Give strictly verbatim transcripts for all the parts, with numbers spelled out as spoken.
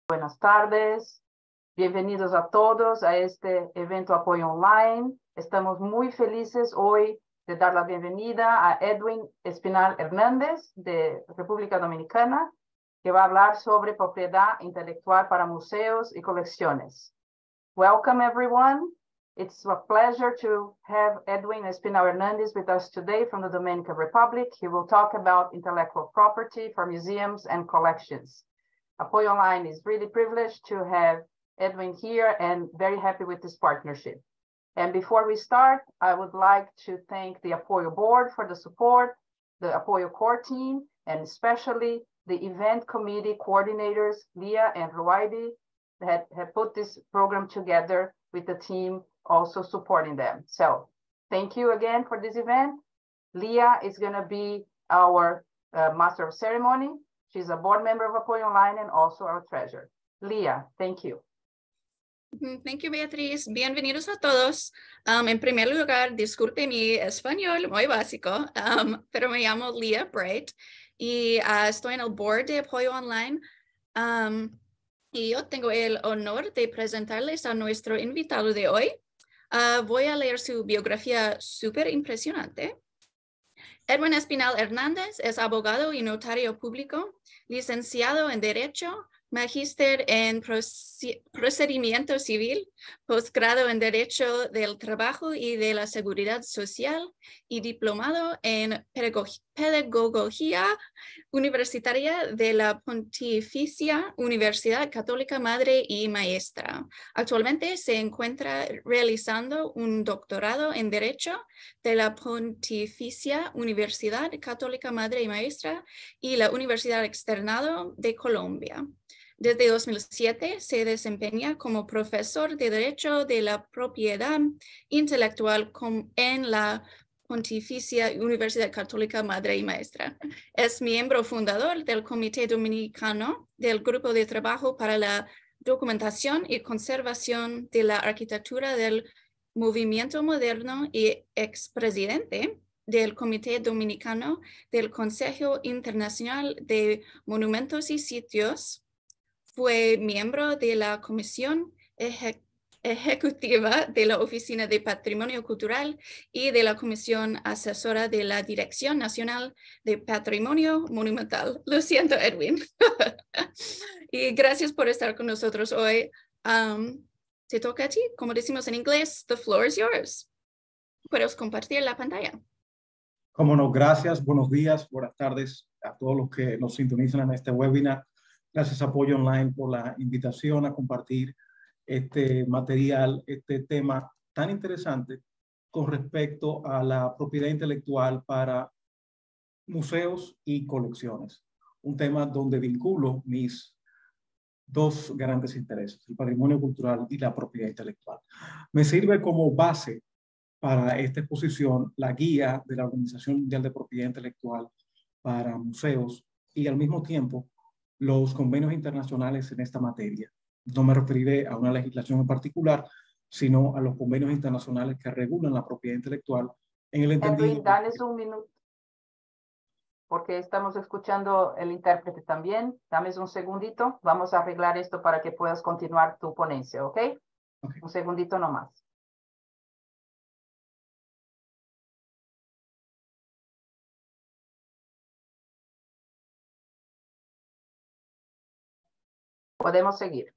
Buenas tardes, bienvenidos a todos a este evento Apoyo Online. Estamos muy felices hoy de dar la bienvenida a Edwin Espinal Hernández de República Dominicana, que va a hablar sobre propiedad intelectual para museos y colecciones. Welcome everyone. It's a pleasure to have Edwin Espinal Hernández with us today from the Dominican Republic. He will talk about intellectual property for museums and collections. APOYOnline is really privileged to have Edwin here and very happy with this partnership. And before we start, I would like to thank the Apoyo board for the support, the Apoyo core team, and especially the event committee coordinators, Leah and Ruaidi, that have put this program together with the team also supporting them. So thank you again for this event. Leah is going to be our uh, master of ceremony. She's a board member of APOYOnline and also our treasurer. Leah, thank you. Thank you, Beatriz. Bienvenidos a todos. Um, en primer lugar, disculpe mi español muy básico, um, pero me llamo Leah Bright y uh, estoy en el board de APOYOnline. Um, y yo tengo el honor de presentarles a nuestro invitado de hoy. Uh, voy a leer su biografía súper impresionante. Edwin Espinal Hernández es abogado y notario público, licenciado en Derecho, magíster en Procedimiento Civil, postgrado en Derecho del Trabajo y de la Seguridad Social y diplomado en Pedagogía Universitaria de la Pontificia, Universidad, Católica, Madre y Maestra. Actualmente se encuentra realizando un doctorado en Derecho de la Pontificia, Universidad, Católica, Madre y Maestra y la Universidad Externado de Colombia. Desde dos mil siete se desempeña como profesor de Derecho de la Propiedad Intelectual en la Pontificia Universidad Católica Madre y Maestra. Es miembro fundador del Comité Dominicano del Grupo de Trabajo para la Documentación y Conservación de la Arquitectura del Movimiento Moderno y expresidente del Comité Dominicano del Consejo Internacional de Monumentos y Sitios. Fue miembro de la Comisión Eje- Ejecutiva de la Oficina de Patrimonio Cultural y de la Comisión Asesora de la Dirección Nacional de Patrimonio Monumental. Lo siento, Edwin. Y gracias por estar con nosotros hoy. Um, te toca a ti. Como decimos en inglés, the floor is yours. Puedes compartir la pantalla. Cómo no, gracias. Buenos días, buenas tardes a todos los que nos sintonizan en este webinar. Gracias a APOYOnline por la invitación a compartir este material, este tema tan interesante con respecto a la propiedad intelectual para museos y colecciones. Un tema donde vinculo mis dos grandes intereses, el patrimonio cultural y la propiedad intelectual. Me sirve como base para esta exposición la guía de la Organización Mundial de Propiedad Intelectual para museos y al mismo tiempo los convenios internacionales en esta materia. No me referiré a una legislación en particular, sino a los convenios internacionales que regulan la propiedad intelectual en el entendido... Edwin, danos un minuto, porque estamos escuchando el intérprete también. Dame un segundito. Vamos a arreglar esto para que puedas continuar tu ponencia, ¿ok? Okay. Un segundito nomás. Podemos seguir.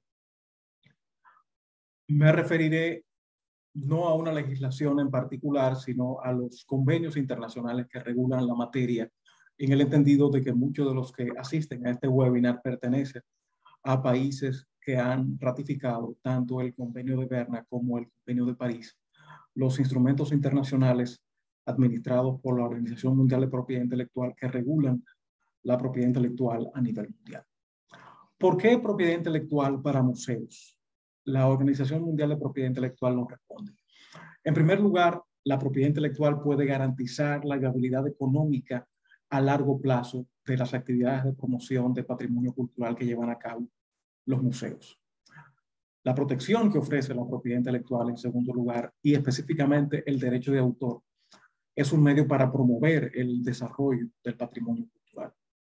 Me referiré no a una legislación en particular, sino a los convenios internacionales que regulan la materia, en el entendido de que muchos de los que asisten a este webinar pertenecen a países que han ratificado tanto el Convenio de Berna como el Convenio de París, los instrumentos internacionales administrados por la Organización Mundial de Propiedad Intelectual que regulan la propiedad intelectual a nivel mundial. ¿Por qué propiedad intelectual para museos? La Organización Mundial de Propiedad Intelectual nos responde. En primer lugar, la propiedad intelectual puede garantizar la viabilidad económica a largo plazo de las actividades de promoción de patrimonio cultural que llevan a cabo los museos. La protección que ofrece la propiedad intelectual, en segundo lugar, y específicamente el derecho de autor, es un medio para promover el desarrollo del patrimonio cultural.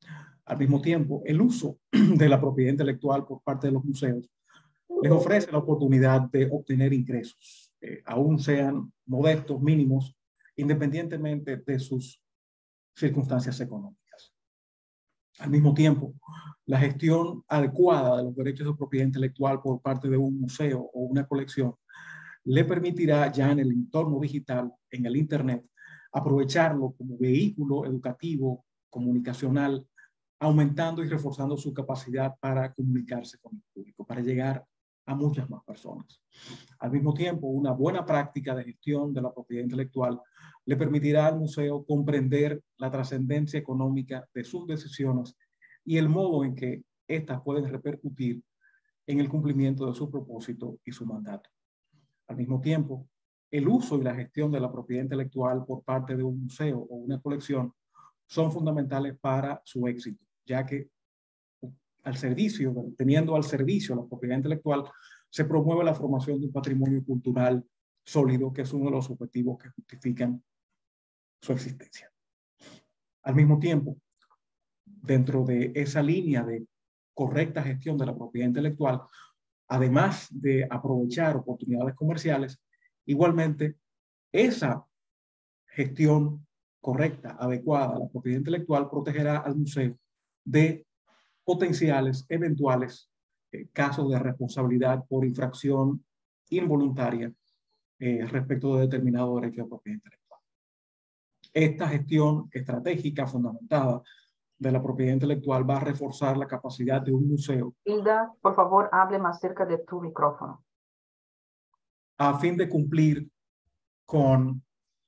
Al mismo tiempo, el uso de la propiedad intelectual por parte de los museos les ofrece la oportunidad de obtener ingresos, eh, aún sean modestos, mínimos, independientemente de sus circunstancias económicas. Al mismo tiempo, la gestión adecuada de los derechos de propiedad intelectual por parte de un museo o una colección le permitirá ya en el entorno digital, en el Internet, aprovecharlo como vehículo educativo, comunicacional, aumentando y reforzando su capacidad para comunicarse con el público, para llegar a muchas más personas. Al mismo tiempo, una buena práctica de gestión de la propiedad intelectual le permitirá al museo comprender la trascendencia económica de sus decisiones y el modo en que éstas pueden repercutir en el cumplimiento de su propósito y su mandato. Al mismo tiempo, el uso y la gestión de la propiedad intelectual por parte de un museo o una colección son fundamentales para su éxito, ya que al servicio, teniendo al servicio la propiedad intelectual, se promueve la formación de un patrimonio cultural sólido, que es uno de los objetivos que justifican su existencia. Al mismo tiempo, dentro de esa línea de correcta gestión de la propiedad intelectual, además de aprovechar oportunidades comerciales, igualmente esa gestión correcta, adecuada a la propiedad intelectual protegerá al museo de potenciales, eventuales eh, casos de responsabilidad por infracción involuntaria eh, respecto de determinado derecho de propiedad intelectual. Esta gestión estratégica fundamentada de la propiedad intelectual va a reforzar la capacidad de un museo. Hilda, por favor, hable más cerca de tu micrófono. A fin de cumplir con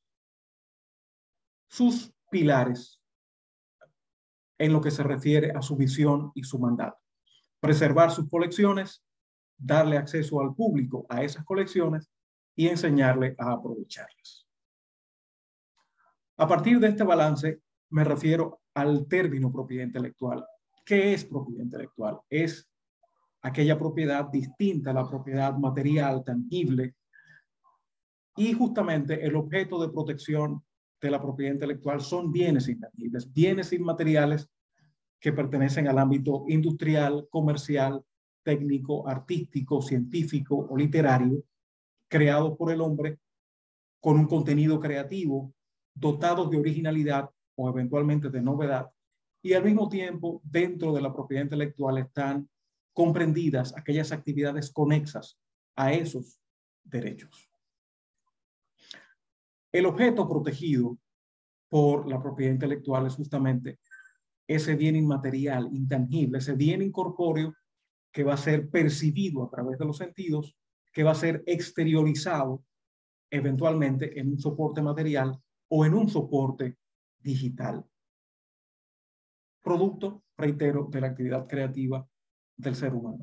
sus pilares en lo que se refiere a su visión y su mandato. Preservar sus colecciones, darle acceso al público a esas colecciones y enseñarle a aprovecharlas. A partir de este balance, me refiero al término propiedad intelectual. ¿Qué es propiedad intelectual? Es aquella propiedad distinta a la propiedad material, tangible, y justamente el objeto de protección de la propiedad intelectual son bienes intangibles, bienes inmateriales que pertenecen al ámbito industrial, comercial, técnico, artístico, científico o literario, creados por el hombre con un contenido creativo, dotados de originalidad o eventualmente de novedad, y al mismo tiempo dentro de la propiedad intelectual están comprendidas aquellas actividades conexas a esos derechos. El objeto protegido por la propiedad intelectual es justamente ese bien inmaterial, intangible, ese bien incorpóreo que va a ser percibido a través de los sentidos, que va a ser exteriorizado eventualmente en un soporte material o en un soporte digital. Producto, reitero, de la actividad creativa del ser humano.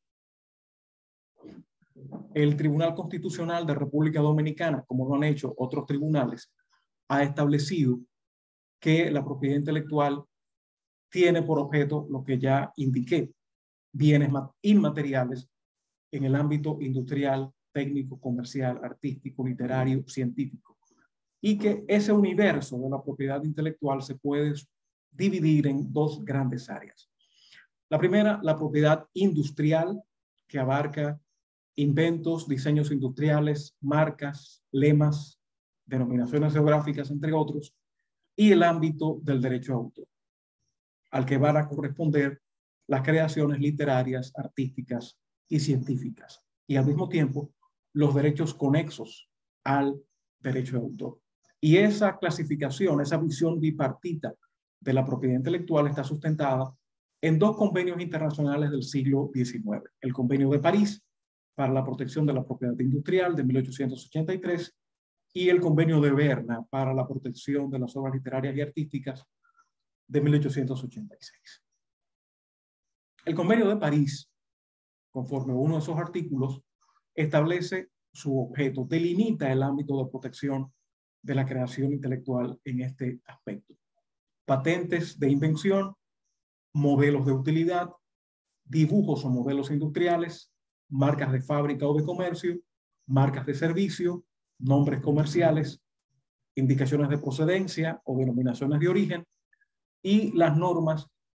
El Tribunal Constitucional de República Dominicana, como lo han hecho otros tribunales, ha establecido que la propiedad intelectual tiene por objeto lo que ya indiqué, bienes inmateriales en el ámbito industrial, técnico, comercial, artístico, literario, científico, y que ese universo de la propiedad intelectual se puede dividir en dos grandes áreas. La primera, la propiedad industrial, que abarca inventos, diseños industriales, marcas, lemas, denominaciones geográficas, entre otros, y el ámbito del derecho de autor, al que van a corresponder las creaciones literarias, artísticas y científicas, y al mismo tiempo los derechos conexos al derecho de autor. Y esa clasificación, esa visión bipartita de la propiedad intelectual está sustentada en dos convenios internacionales del siglo diecinueve. El Convenio de París para la protección de la propiedad industrial de mil ochocientos ochenta y tres y el Convenio de Berna para la protección de las obras literarias y artísticas de mil ochocientos ochenta y seis. El Convenio de París, conforme a uno de esos artículos, establece su objeto, delimita el ámbito de protección de la creación intelectual en este aspecto. Patentes de invención, modelos de utilidad, dibujos o modelos industriales, marcas de fábrica o de comercio, marcas de servicio, nombres comerciales, indicaciones de procedencia o denominaciones de origen, y las normas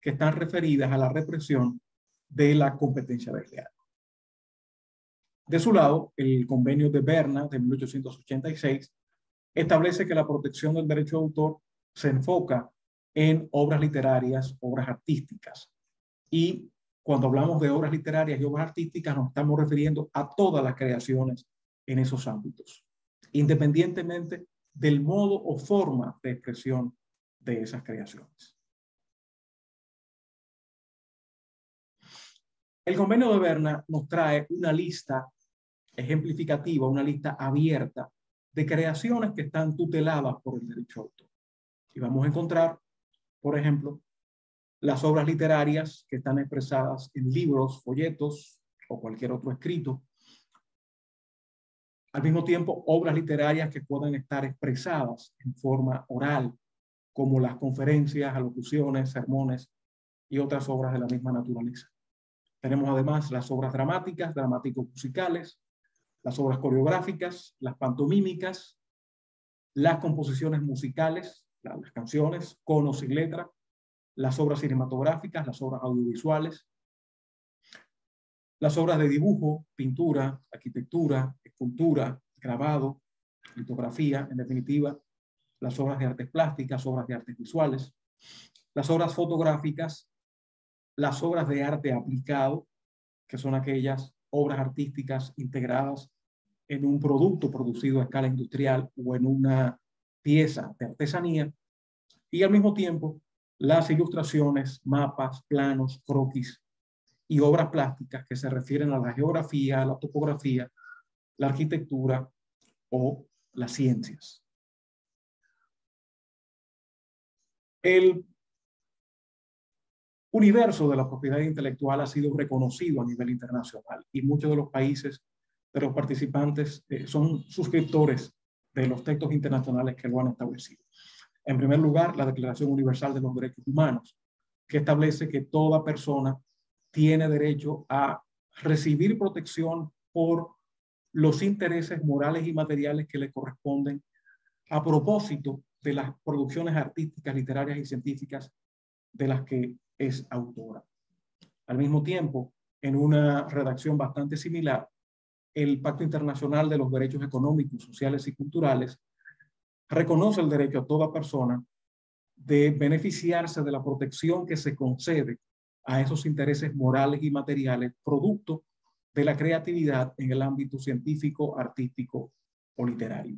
que están referidas a la represión de la competencia desleal. De su lado, el Convenio de Berna de mil ochocientos ochenta y seis establece que la protección del derecho de autor se enfoca en obras literarias, obras artísticas. Y cuando hablamos de obras literarias y obras artísticas, nos estamos refiriendo a todas las creaciones en esos ámbitos, independientemente del modo o forma de expresión de esas creaciones. El Convenio de Berna nos trae una lista ejemplificativa, una lista abierta de creaciones que están tuteladas por el derecho de autor. Y vamos a encontrar, por ejemplo, las obras literarias que están expresadas en libros, folletos o cualquier otro escrito. Al mismo tiempo, obras literarias que puedan estar expresadas en forma oral, como las conferencias, alocuciones, sermones y otras obras de la misma naturaleza. Tenemos además las obras dramáticas, dramáticos musicales, las obras coreográficas, las pantomímicas, las composiciones musicales, las canciones, conos y letra, las obras cinematográficas, las obras audiovisuales, las obras de dibujo, pintura, arquitectura, escultura, grabado, litografía, en definitiva, las obras de artes plásticas, obras de artes visuales, las obras fotográficas, las obras de arte aplicado, que son aquellas obras artísticas integradas en un producto producido a escala industrial o en una pieza de artesanía, y al mismo tiempo las ilustraciones, mapas, planos, croquis y obras plásticas que se refieren a la geografía, a la topografía, la arquitectura o las ciencias. El universo de la propiedad intelectual ha sido reconocido a nivel internacional y muchos de los países de los participantes eh, son suscriptores de los textos internacionales que lo han establecido. En primer lugar, la Declaración Universal de los Derechos Humanos, que establece que toda persona tiene derecho a recibir protección por los intereses morales y materiales que le corresponden a propósito de las producciones artísticas, literarias y científicas de las que es autora. Al mismo tiempo, en una redacción bastante similar, el Pacto Internacional de los Derechos Económicos, Sociales y Culturales reconoce el derecho a toda persona de beneficiarse de la protección que se concede a esos intereses morales y materiales producto de la creatividad en el ámbito científico, artístico o literario.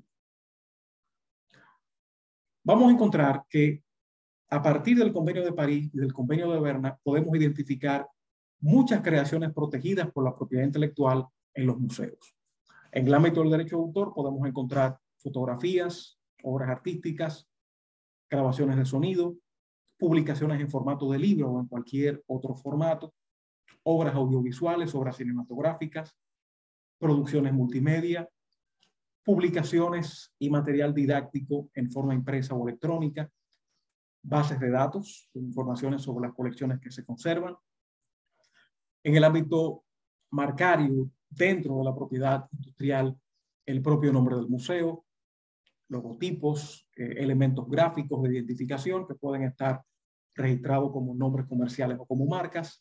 Vamos a encontrar que a partir del Convenio de París y del Convenio de Berna podemos identificar muchas creaciones protegidas por la propiedad intelectual en los museos. En el ámbito del derecho de autor podemos encontrar fotografías, obras artísticas, grabaciones de sonido, publicaciones en formato de libro o en cualquier otro formato, obras audiovisuales, obras cinematográficas, producciones multimedia, publicaciones y material didáctico en forma impresa o electrónica, bases de datos, informaciones sobre las colecciones que se conservan. En el ámbito marcario, dentro de la propiedad industrial, el propio nombre del museo, logotipos, eh, elementos gráficos de identificación que pueden estar registrados como nombres comerciales o como marcas,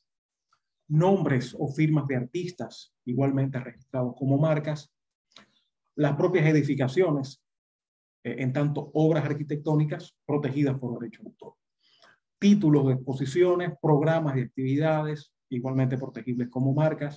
nombres o firmas de artistas igualmente registrados como marcas, las propias edificaciones, eh, en tanto obras arquitectónicas protegidas por derecho de autor, títulos de exposiciones, programas y actividades igualmente protegibles como marcas,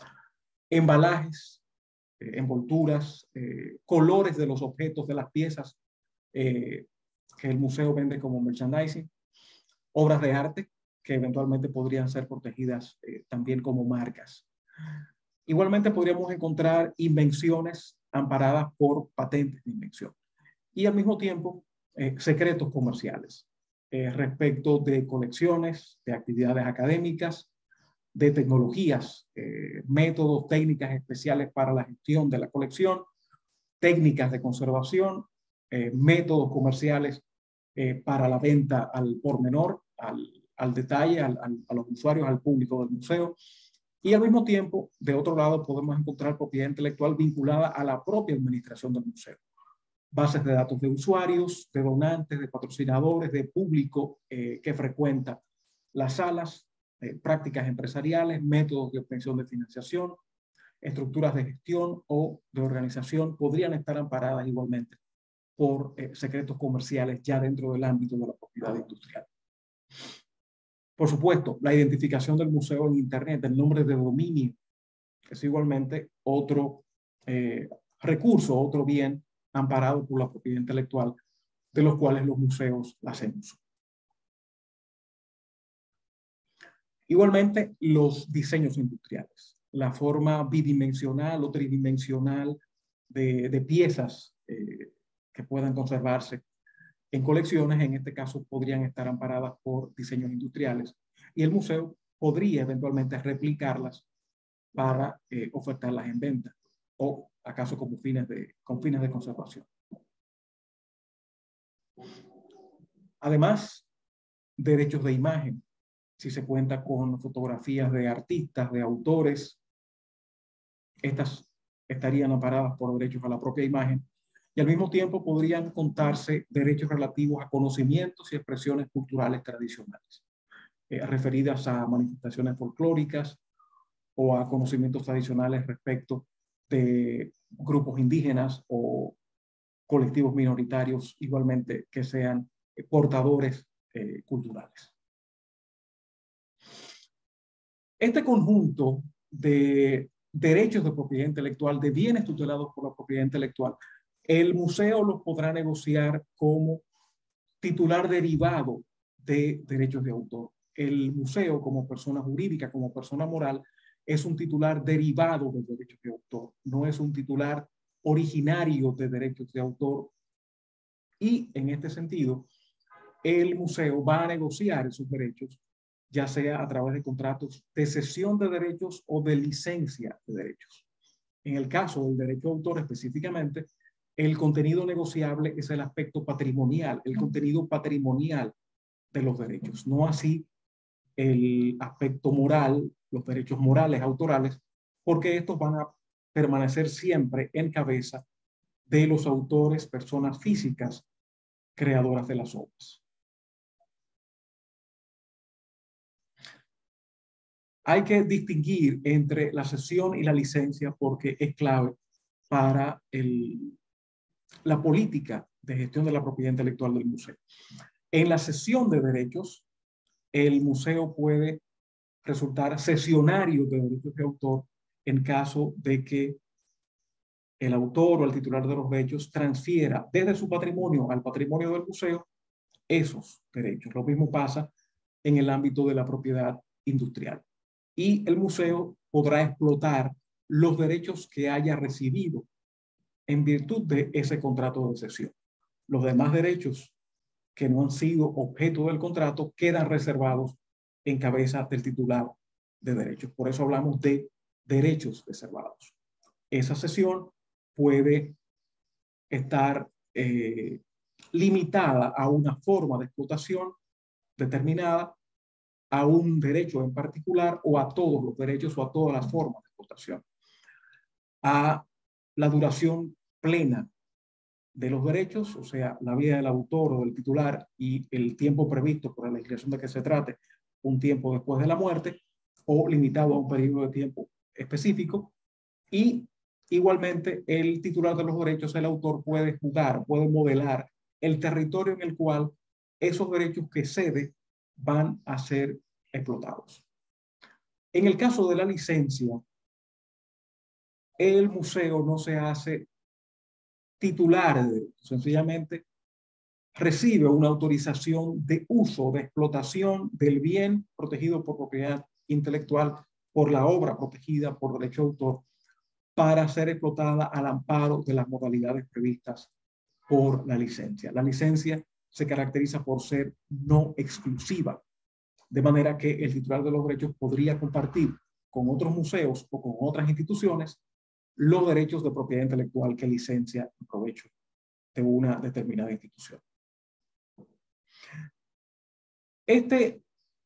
embalajes, eh, envolturas, eh, colores de los objetos de las piezas eh, que el museo vende como merchandising, obras de arte que eventualmente podrían ser protegidas eh, también como marcas. Igualmente podríamos encontrar invenciones amparadas por patentes de invención y al mismo tiempo eh, secretos comerciales eh, respecto de colecciones, de actividades académicas, de tecnologías, eh, métodos, técnicas especiales para la gestión de la colección, técnicas de conservación, eh, métodos comerciales eh, para la venta al por menor, al, al detalle, al, al, a los usuarios, al público del museo. Y al mismo tiempo, de otro lado, podemos encontrar propiedad intelectual vinculada a la propia administración del museo. Bases de datos de usuarios, de donantes, de patrocinadores, de público eh, que frecuenta Las salas, eh, prácticas empresariales, métodos de obtención de financiación, estructuras de gestión o de organización podrían estar amparadas igualmente por eh, secretos comerciales ya dentro del ámbito de la propiedad industrial. Por supuesto, la identificación del museo en Internet, el nombre de dominio, es igualmente otro eh, recurso, otro bien amparado por la propiedad intelectual, de los cuales los museos hacen uso. Igualmente, los diseños industriales, la forma bidimensional o tridimensional de, de piezas eh, que puedan conservarse en colecciones, en este caso podrían estar amparadas por diseños industriales y el museo podría eventualmente replicarlas para eh, ofertarlas en venta o acaso como fines de, con fines de conservación. Además, derechos de imagen. Si se cuenta con fotografías de artistas, de autores, estas estarían amparadas por derechos a la propia imagen y al mismo tiempo podrían contarse derechos relativos a conocimientos y expresiones culturales tradicionales, eh, referidas a manifestaciones folclóricas o a conocimientos tradicionales respecto de grupos indígenas o colectivos minoritarios igualmente que sean eh, portadores eh, culturales. Este conjunto de derechos de propiedad intelectual, de bienes tutelados por la propiedad intelectual, el museo los podrá negociar como titular derivado de derechos de autor. El museo como persona jurídica, como persona moral, es un titular derivado de derechos de autor, no es un titular originario de derechos de autor. Y en este sentido, el museo va a negociar esos derechos, ya sea a través de contratos de cesión de derechos o de licencia de derechos. En el caso del derecho de autor específicamente, el contenido negociable es el aspecto patrimonial, el contenido patrimonial de los derechos, no así el aspecto moral, los derechos morales autorales, porque estos van a permanecer siempre en cabeza de los autores, personas físicas, creadoras de las obras. Hay que distinguir entre la cesión y la licencia porque es clave para el, la política de gestión de la propiedad intelectual del museo. En la cesión de derechos, el museo puede resultar cesionario de derechos de autor en caso de que el autor o el titular de los derechos transfiera desde su patrimonio al patrimonio del museo esos derechos. Lo mismo pasa en el ámbito de la propiedad industrial. Y el museo podrá explotar los derechos que haya recibido en virtud de ese contrato de cesión. Los demás derechos que no han sido objeto del contrato quedan reservados en cabeza del titular de derechos. Por eso hablamos de derechos reservados. Esa cesión puede estar eh, limitada a una forma de explotación determinada, a un derecho en particular o a todos los derechos o a todas las formas de explotación, a la duración plena de los derechos, o sea, la vida del autor o del titular y el tiempo previsto por la legislación de que se trate, un tiempo después de la muerte o limitado a un periodo de tiempo específico. Y igualmente el titular de los derechos, el autor, puede jugar, puede modelar el territorio en el cual esos derechos que cede van a ser explotados. En el caso de la licencia, el museo no se hace titular de derechos, sencillamente recibe una autorización de uso, de explotación del bien protegido por propiedad intelectual, por la obra protegida por derecho de autor, para ser explotada al amparo de las modalidades previstas por la licencia. La licencia se caracteriza por ser no exclusiva, de manera que el titular de los derechos podría compartir con otros museos o con otras instituciones los derechos de propiedad intelectual que licencia en provecho de una determinada institución. Este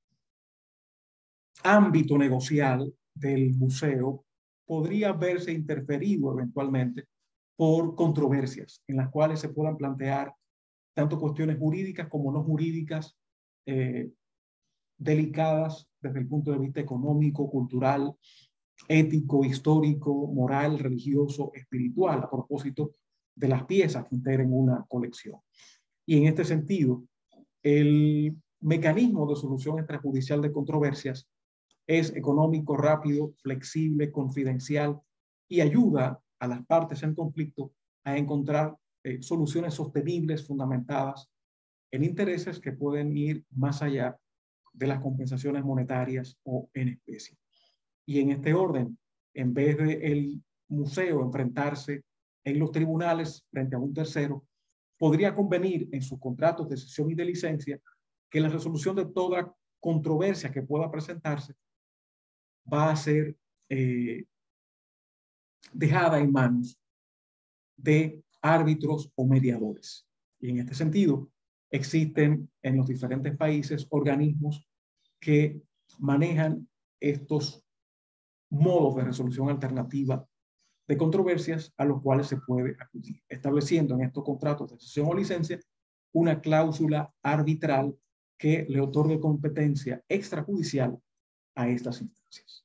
ámbito negocial del museo podría verse interferido eventualmente por controversias en las cuales se puedan plantear tanto cuestiones jurídicas como no jurídicas, eh, delicadas desde el punto de vista económico, cultural, ético, histórico, moral, religioso, espiritual, a propósito de las piezas que integran una colección. Y en este sentido, el mecanismo de solución extrajudicial de controversias es económico, rápido, flexible, confidencial y ayuda a las partes en conflicto a encontrar eh, soluciones sostenibles fundamentadas en intereses que pueden ir más allá de las compensaciones monetarias o en especie. Y en este orden, en vez de el museo enfrentarse en los tribunales frente a un tercero, podría convenir en sus contratos de cesión y de licencia que la resolución de toda controversia que pueda presentarse va a ser eh, dejada en manos de árbitros o mediadores. Y en este sentido, existen en los diferentes países organismos que manejan estos modos de resolución alternativa de controversias a los cuales se puede acudir, estableciendo en estos contratos de cesión o licencia una cláusula arbitral que le otorgue competencia extrajudicial a estas instancias.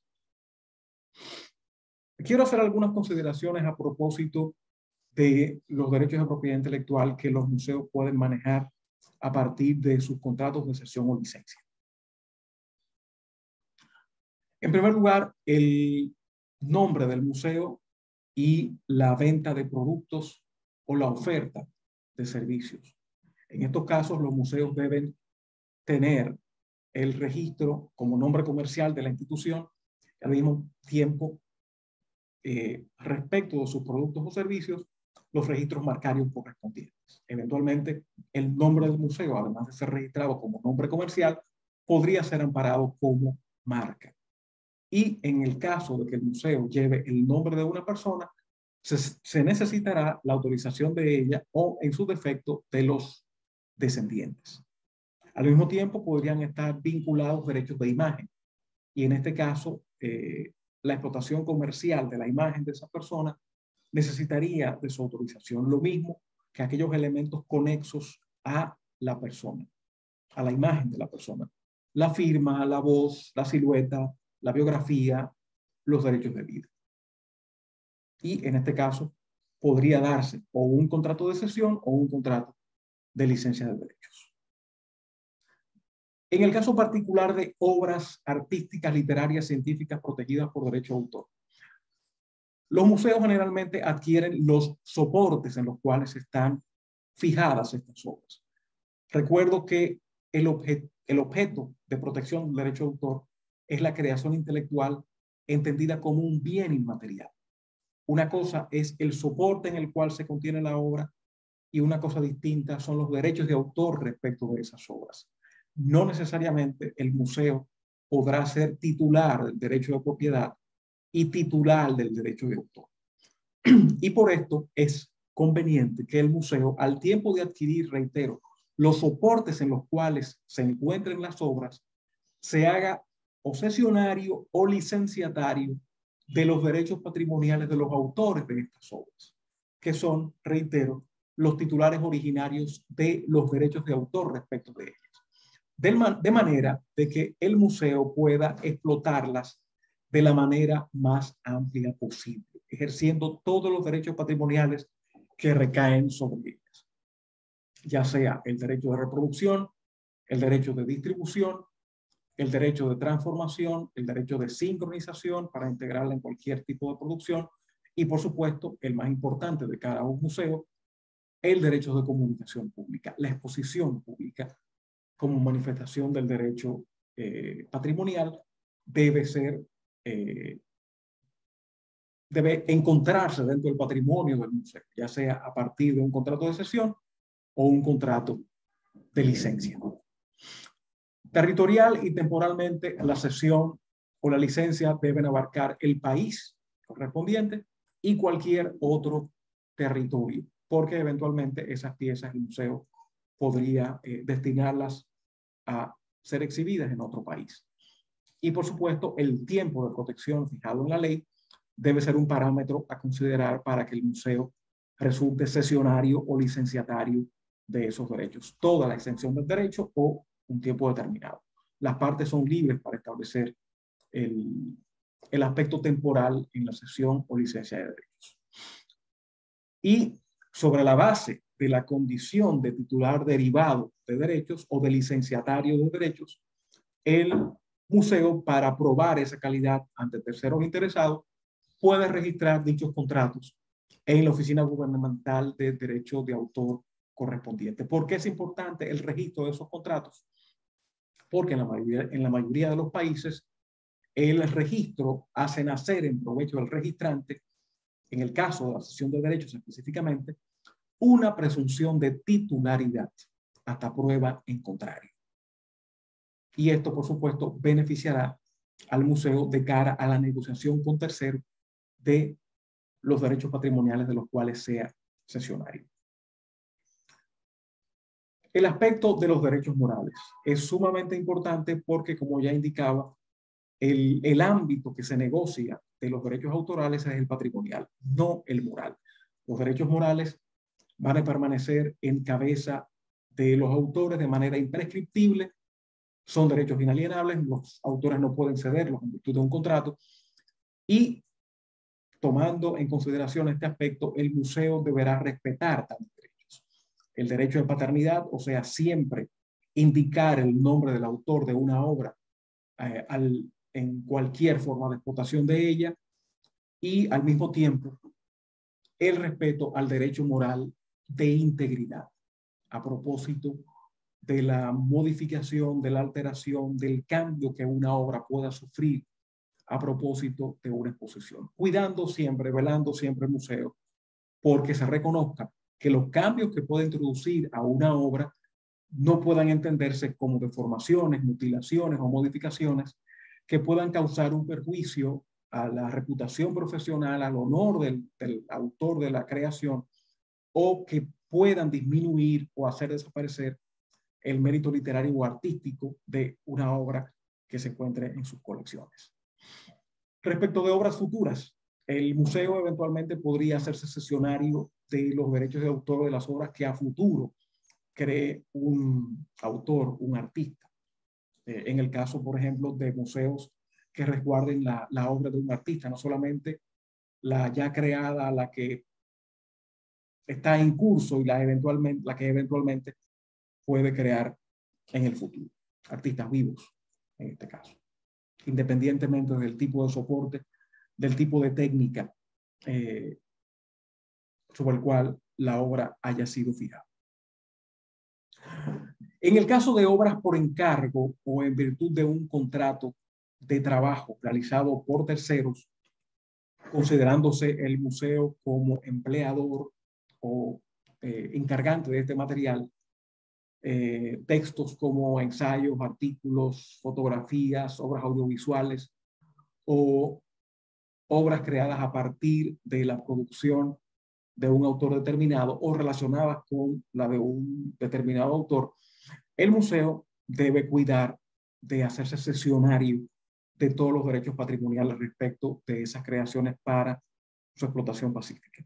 Quiero hacer algunas consideraciones a propósito de los derechos de propiedad intelectual que los museos pueden manejar a partir de sus contratos de cesión o licencia. En primer lugar, el nombre del museo y la venta de productos o la oferta de servicios. En estos casos, los museos deben tener el registro como nombre comercial de la institución y al mismo tiempo, eh, respecto de sus productos o servicios, los registros marcarios correspondientes. Eventualmente, el nombre del museo, además de ser registrado como nombre comercial, podría ser amparado como marca. Y en el caso de que el museo lleve el nombre de una persona, se, se necesitará la autorización de ella o, en su defecto, de los descendientes. Al mismo tiempo, podrían estar vinculados derechos de imagen. Y en este caso, eh, la explotación comercial de la imagen de esa persona necesitaría de su autorización. Lo mismo que aquellos elementos conexos a la persona, a la imagen de la persona. La firma, la voz, la silueta, la biografía, los derechos de vida. Y en este caso podría darse o un contrato de cesión o un contrato de licencia de derechos. En el caso particular de obras artísticas, literarias, científicas protegidas por derecho de autor, los museos generalmente adquieren los soportes en los cuales están fijadas estas obras. Recuerdo que el, obje, el objeto de protección del derecho de autor es la creación intelectual entendida como un bien inmaterial. Una cosa es el soporte en el cual se contiene la obra y una cosa distinta son los derechos de autor respecto de esas obras. No necesariamente el museo podrá ser titular del derecho de propiedad y titular del derecho de autor. Y por esto es conveniente que el museo, al tiempo de adquirir, reitero, los soportes en los cuales se encuentren las obras, se haga o cesionario o licenciatario de los derechos patrimoniales de los autores de estas obras, que son, reitero, los titulares originarios de los derechos de autor respecto de ellas. De, de manera de que el museo pueda explotarlas de la manera más amplia posible, ejerciendo todos los derechos patrimoniales que recaen sobre ellas, ya sea el derecho de reproducción, el derecho de distribución, el derecho de transformación, el derecho de sincronización para integrarla en cualquier tipo de producción y, por supuesto, el más importante de cada un museo, el derecho de comunicación pública, la exposición pública como manifestación del derecho eh, patrimonial debe ser, eh, debe encontrarse dentro del patrimonio del museo, ya sea a partir de un contrato de cesión o un contrato de licencia. Territorial y temporalmente, la cesión o la licencia deben abarcar el país correspondiente y cualquier otro territorio, porque eventualmente esas piezas el museo podría eh, destinarlas a ser exhibidas en otro país. Y por supuesto, el tiempo de protección fijado en la ley debe ser un parámetro a considerar para que el museo resulte cesionario o licenciatario de esos derechos, toda la extensión del derecho o un tiempo determinado. las partes son libres para establecer el, el aspecto temporal en la cesión o licencia de derechos. Y sobre la base de la condición de titular derivado de derechos o de licenciatario de derechos, el museo, para probar esa calidad ante terceros interesados, puede registrar dichos contratos en la oficina gubernamental de derecho de autor correspondiente. ¿Por qué es importante el registro de esos contratos? Porque en la mayoría, en la mayoría de los países el registro hace nacer en provecho del registrante, en el caso de la cesión de derechos específicamente, una presunción de titularidad hasta prueba en contrario. Y esto, por supuesto, beneficiará al museo de cara a la negociación con terceros de los derechos patrimoniales de los cuales sea cesionario. El aspecto de los derechos morales es sumamente importante porque, como ya indicaba, el, el ámbito que se negocia de los derechos autorales es el patrimonial, no el moral. Los derechos morales van a permanecer en cabeza de los autores de manera imprescriptible, son derechos inalienables, los autores no pueden cederlos en virtud de un contrato, y tomando en consideración este aspecto, el museo deberá respetar tales derechos. El derecho de paternidad, o sea, siempre indicar el nombre del autor de una obra eh, al, en cualquier forma de explotación de ella, y al mismo tiempo el respeto al derecho moral de integridad a propósito de la modificación, de la alteración, del cambio que una obra pueda sufrir a propósito de una exposición. Cuidando siempre, velando siempre el museo, porque se reconozca que los cambios que puede introducir a una obra no puedan entenderse como deformaciones, mutilaciones o modificaciones que puedan causar un perjuicio a la reputación profesional, al honor del, del autor de la creación, o que puedan disminuir o hacer desaparecer el mérito literario o artístico de una obra que se encuentre en sus colecciones. Respecto de obras futuras, el museo eventualmente podría hacerse cesionario de los derechos de autor de las obras que a futuro cree un autor, un artista. Eh, en el caso, por ejemplo, de museos que resguarden la, la obra de un artista, no solamente la ya creada, la que está en curso y la, eventualmente, la que eventualmente puede crear en el futuro. Artistas vivos, en este caso. Independientemente del tipo de soporte, del tipo de técnica eh, sobre el cual la obra haya sido fijada. En el caso de obras por encargo o en virtud de un contrato de trabajo realizado por terceros, considerándose el museo como empleador o eh, encargante de este material, eh, textos como ensayos, artículos, fotografías, obras audiovisuales o obras creadas a partir de la producción de un autor determinado o relacionadas con la de un determinado autor, el museo debe cuidar de hacerse cesionario de todos los derechos patrimoniales respecto de esas creaciones para su explotación pacífica.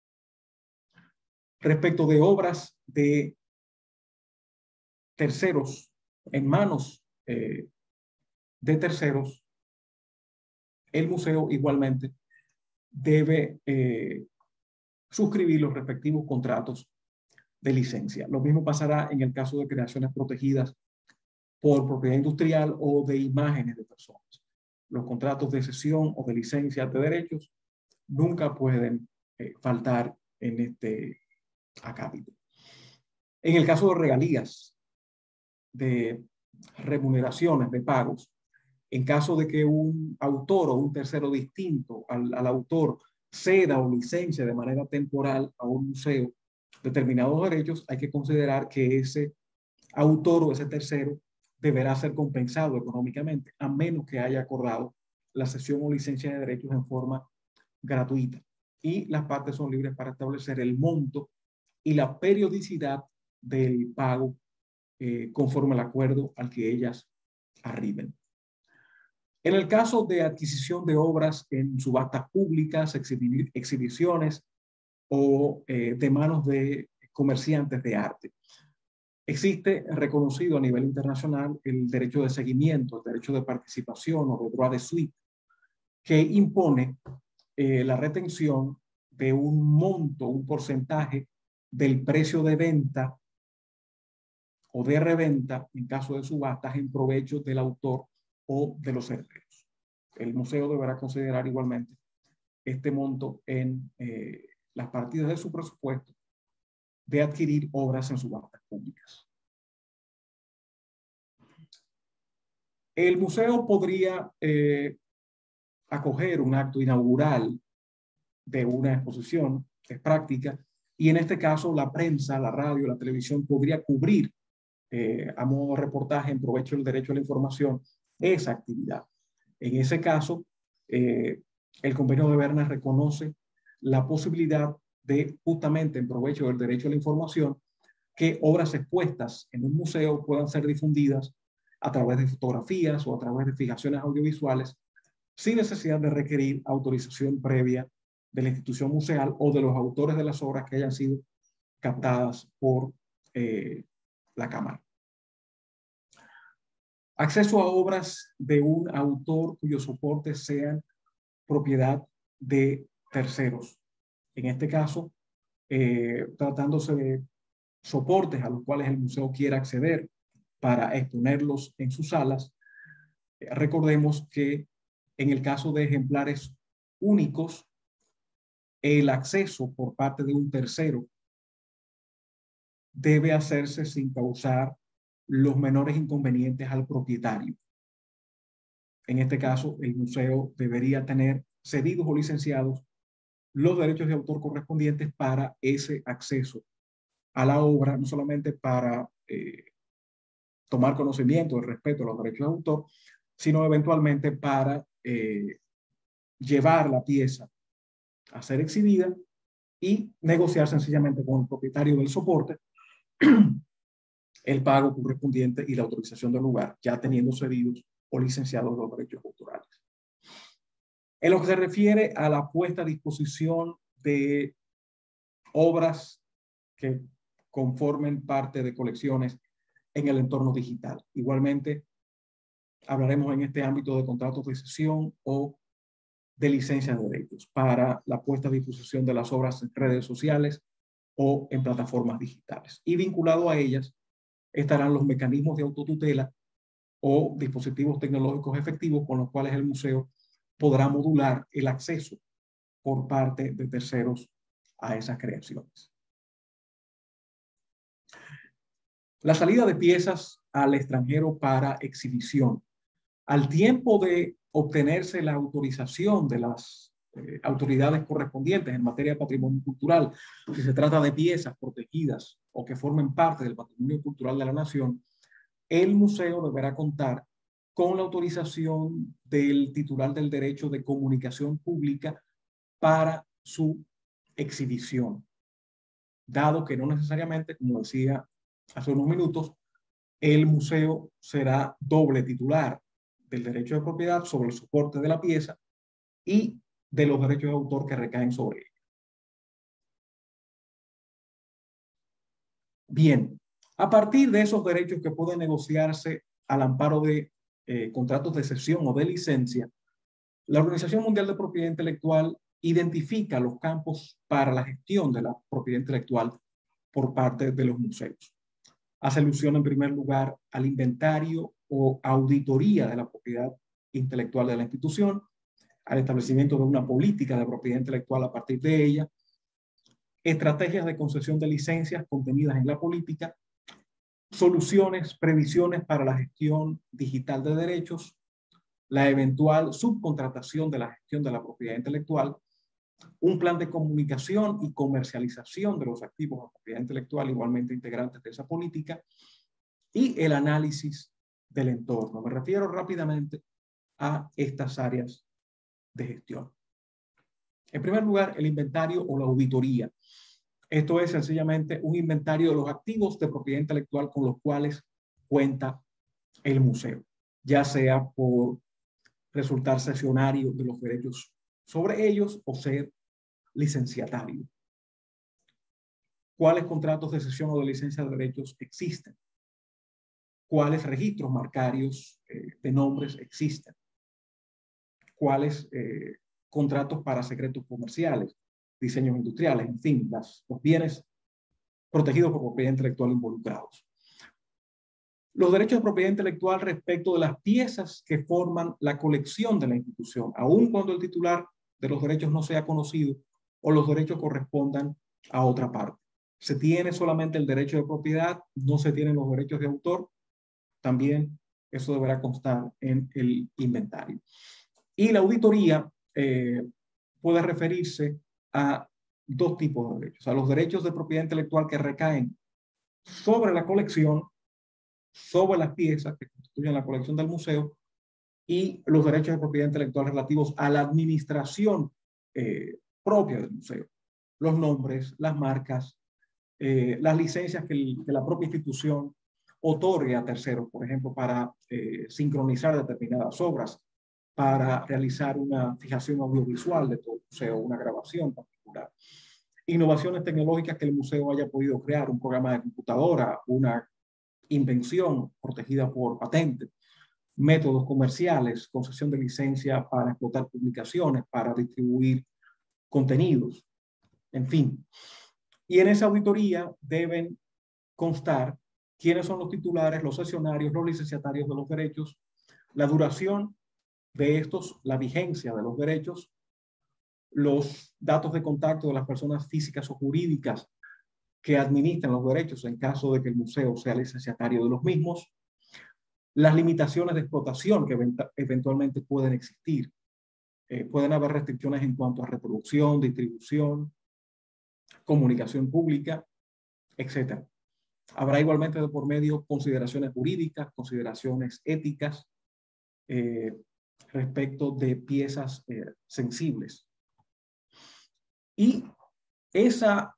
Respecto de obras de terceros, en manos eh, de terceros, el museo igualmente debe eh, suscribir los respectivos contratos de licencia. Lo mismo pasará en el caso de creaciones protegidas por propiedad industrial o de imágenes de personas. Los contratos de cesión o de licencia de derechos nunca pueden eh, faltar en este acápite. En el caso de regalías, de remuneraciones, de pagos, en caso de que un autor o un tercero distinto al, al autor ceda o licencia de manera temporal a un museo determinados derechos, hay que considerar que ese autor o ese tercero deberá ser compensado económicamente, a menos que haya acordado la cesión o licencia de derechos en forma gratuita. Y las partes son libres para establecer el monto y la periodicidad del pago eh, conforme al acuerdo al que ellas arriben. En el caso de adquisición de obras en subastas públicas, exhibi exhibiciones o eh, de manos de comerciantes de arte, Existe reconocido a nivel internacional el derecho de seguimiento, el derecho de participación o de droit de suite, que impone eh, la retención de un monto, un porcentaje del precio de venta o de reventa, en caso de subastas, en provecho del autor o de los herederos. El museo deberá considerar igualmente este monto en eh, las partidas de su presupuesto de adquirir obras en subastas públicas. El museo podría eh, acoger un acto inaugural de una exposición, que es práctica, y en este caso la prensa, la radio, la televisión podría cubrir eh, a modo de reportaje en provecho del derecho a la información esa actividad. En ese caso, eh, el convenio de Berna reconoce la posibilidad de, justamente en provecho del derecho a la información, que obras expuestas en un museo puedan ser difundidas a través de fotografías o a través de fijaciones audiovisuales sin necesidad de requerir autorización previa de la institución museal o de los autores de las obras que hayan sido captadas por eh, la Cámara. Acceso a obras de un autor cuyos soportes sean propiedad de terceros. En este caso, eh, tratándose de soportes a los cuales el museo quiera acceder para exponerlos en sus salas, eh, recordemos que en el caso de ejemplares únicos, el acceso por parte de un tercero debe hacerse sin causar los menores inconvenientes al propietario. En este caso, el museo debería tener cedidos o licenciados los derechos de autor correspondientes para ese acceso a la obra, no solamente para eh, tomar conocimiento del respeto a los derechos de autor, sino eventualmente para eh, llevar la pieza a ser exhibida y negociar sencillamente con el propietario del soporte el pago correspondiente y la autorización del lugar, ya teniendo cedidos o licenciados los derechos autorales. En lo que se refiere a la puesta a disposición de obras que conformen parte de colecciones en el entorno digital. Igualmente, hablaremos en este ámbito de contratos de cesión o de licencias de derechos para la puesta a disposición de las obras en redes sociales o en plataformas digitales. Y vinculado a ellas estarán los mecanismos de autotutela o dispositivos tecnológicos efectivos con los cuales el museo podrá modular el acceso por parte de terceros a esas creaciones. La salida de piezas al extranjero para exhibición. Al tiempo de obtenerse la autorización de las eh, autoridades correspondientes en materia de patrimonio cultural, si se trata de piezas protegidas o que formen parte del patrimonio cultural de la nación, el museo deberá contar con la autorización del titular del derecho de comunicación pública para su exhibición, dado que no necesariamente, como decía hace unos minutos, el museo será doble titular del derecho de propiedad sobre el soporte de la pieza y de los derechos de autor que recaen sobre ella. Bien, a partir de esos derechos que pueden negociarse al amparo de eh, contratos de cesión o de licencia, la Organización Mundial de Propiedad Intelectual identifica los campos para la gestión de la propiedad intelectual por parte de los museos. Hace alusión en primer lugar al inventario o auditoría de la propiedad intelectual de la institución, al establecimiento de una política de propiedad intelectual a partir de ella, estrategias de concesión de licencias contenidas en la política, soluciones, previsiones para la gestión digital de derechos, la eventual subcontratación de la gestión de la propiedad intelectual, un plan de comunicación y comercialización de los activos de propiedad intelectual igualmente integrantes de esa política, y el análisis del entorno. Me refiero rápidamente a estas áreas de gestión. En primer lugar, el inventario o la auditoría. Esto es sencillamente un inventario de los activos de propiedad intelectual con los cuales cuenta el museo, ya sea por resultar cesionario de los derechos sobre ellos o ser licenciatario. cuáles contratos de cesión o de licencia de derechos existen, cuáles registros marcarios eh, de nombres existen, cuáles eh, contratos para secretos comerciales, diseños industriales, en fin, las, los bienes protegidos por propiedad intelectual involucrados. Los derechos de propiedad intelectual respecto de las piezas que forman la colección de la institución, aun cuando el titular de los derechos no sea conocido o los derechos correspondan a otra parte. Se tiene solamente el derecho de propiedad, no se tienen los derechos de autor. También eso deberá constar en el inventario. Y la auditoría eh, puede referirse a dos tipos de derechos. A los derechos de propiedad intelectual que recaen sobre la colección, sobre las piezas que constituyen la colección del museo, y los derechos de propiedad intelectual relativos a la administración eh, propia del museo. Los nombres, las marcas, eh, las licencias que, el, que la propia institución otorgue a terceros, por ejemplo, para eh, sincronizar determinadas obras, para realizar una fijación audiovisual de todo el museo, una grabación particular. Innovaciones tecnológicas que el museo haya podido crear, un programa de computadora, una invención protegida por patente, métodos comerciales, concesión de licencia para explotar publicaciones, para distribuir contenidos, en fin. Y en esa auditoría deben constar quiénes son los titulares, los cesionarios, los licenciatarios de los derechos, la duración de estos, la vigencia de los derechos, los datos de contacto de las personas físicas o jurídicas que administran los derechos en caso de que el museo sea licenciatario de los mismos, las limitaciones de explotación que eventualmente pueden existir. Eh, pueden haber restricciones en cuanto a reproducción, distribución, comunicación pública, etcétera. Habrá igualmente de por medio consideraciones jurídicas, consideraciones éticas eh, respecto de piezas eh, sensibles. Y esa,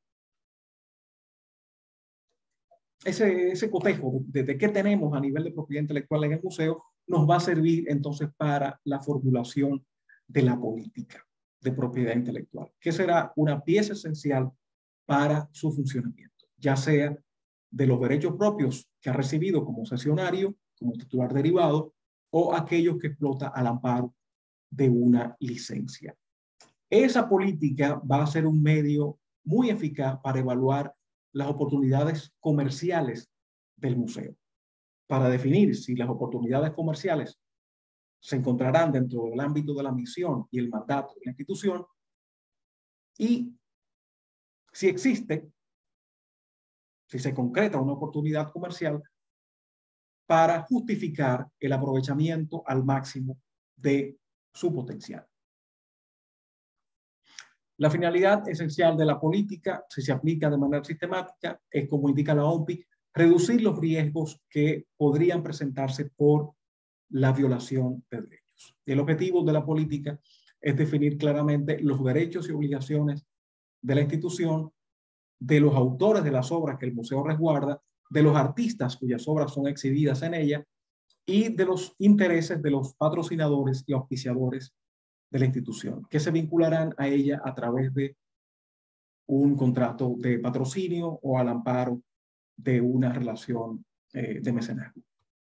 ese, ese cotejo de, de qué tenemos a nivel de propiedad intelectual en el museo nos va a servir entonces para la formulación de la política de propiedad intelectual, que será una pieza esencial para su funcionamiento, ya sea de los derechos propios que ha recibido como cesionario, como titular derivado, o aquellos que explota al amparo de una licencia. Esa política va a ser un medio muy eficaz para evaluar las oportunidades comerciales del museo, para definir si las oportunidades comerciales se encontrarán dentro del ámbito de la misión y el mandato de la institución, y si existe, si se concreta una oportunidad comercial, para justificar el aprovechamiento al máximo de su potencial. La finalidad esencial de la política, si se aplica de manera sistemática, es, como indica la O M P I, reducir los riesgos que podrían presentarse por la violación de derechos. El objetivo de la política es definir claramente los derechos y obligaciones de la institución, de los autores de las obras que el museo resguarda, de los artistas cuyas obras son exhibidas en ella y de los intereses de los patrocinadores y auspiciadores de la institución, que se vincularán a ella a través de un contrato de patrocinio o al amparo de una relación eh, de mecenazgo.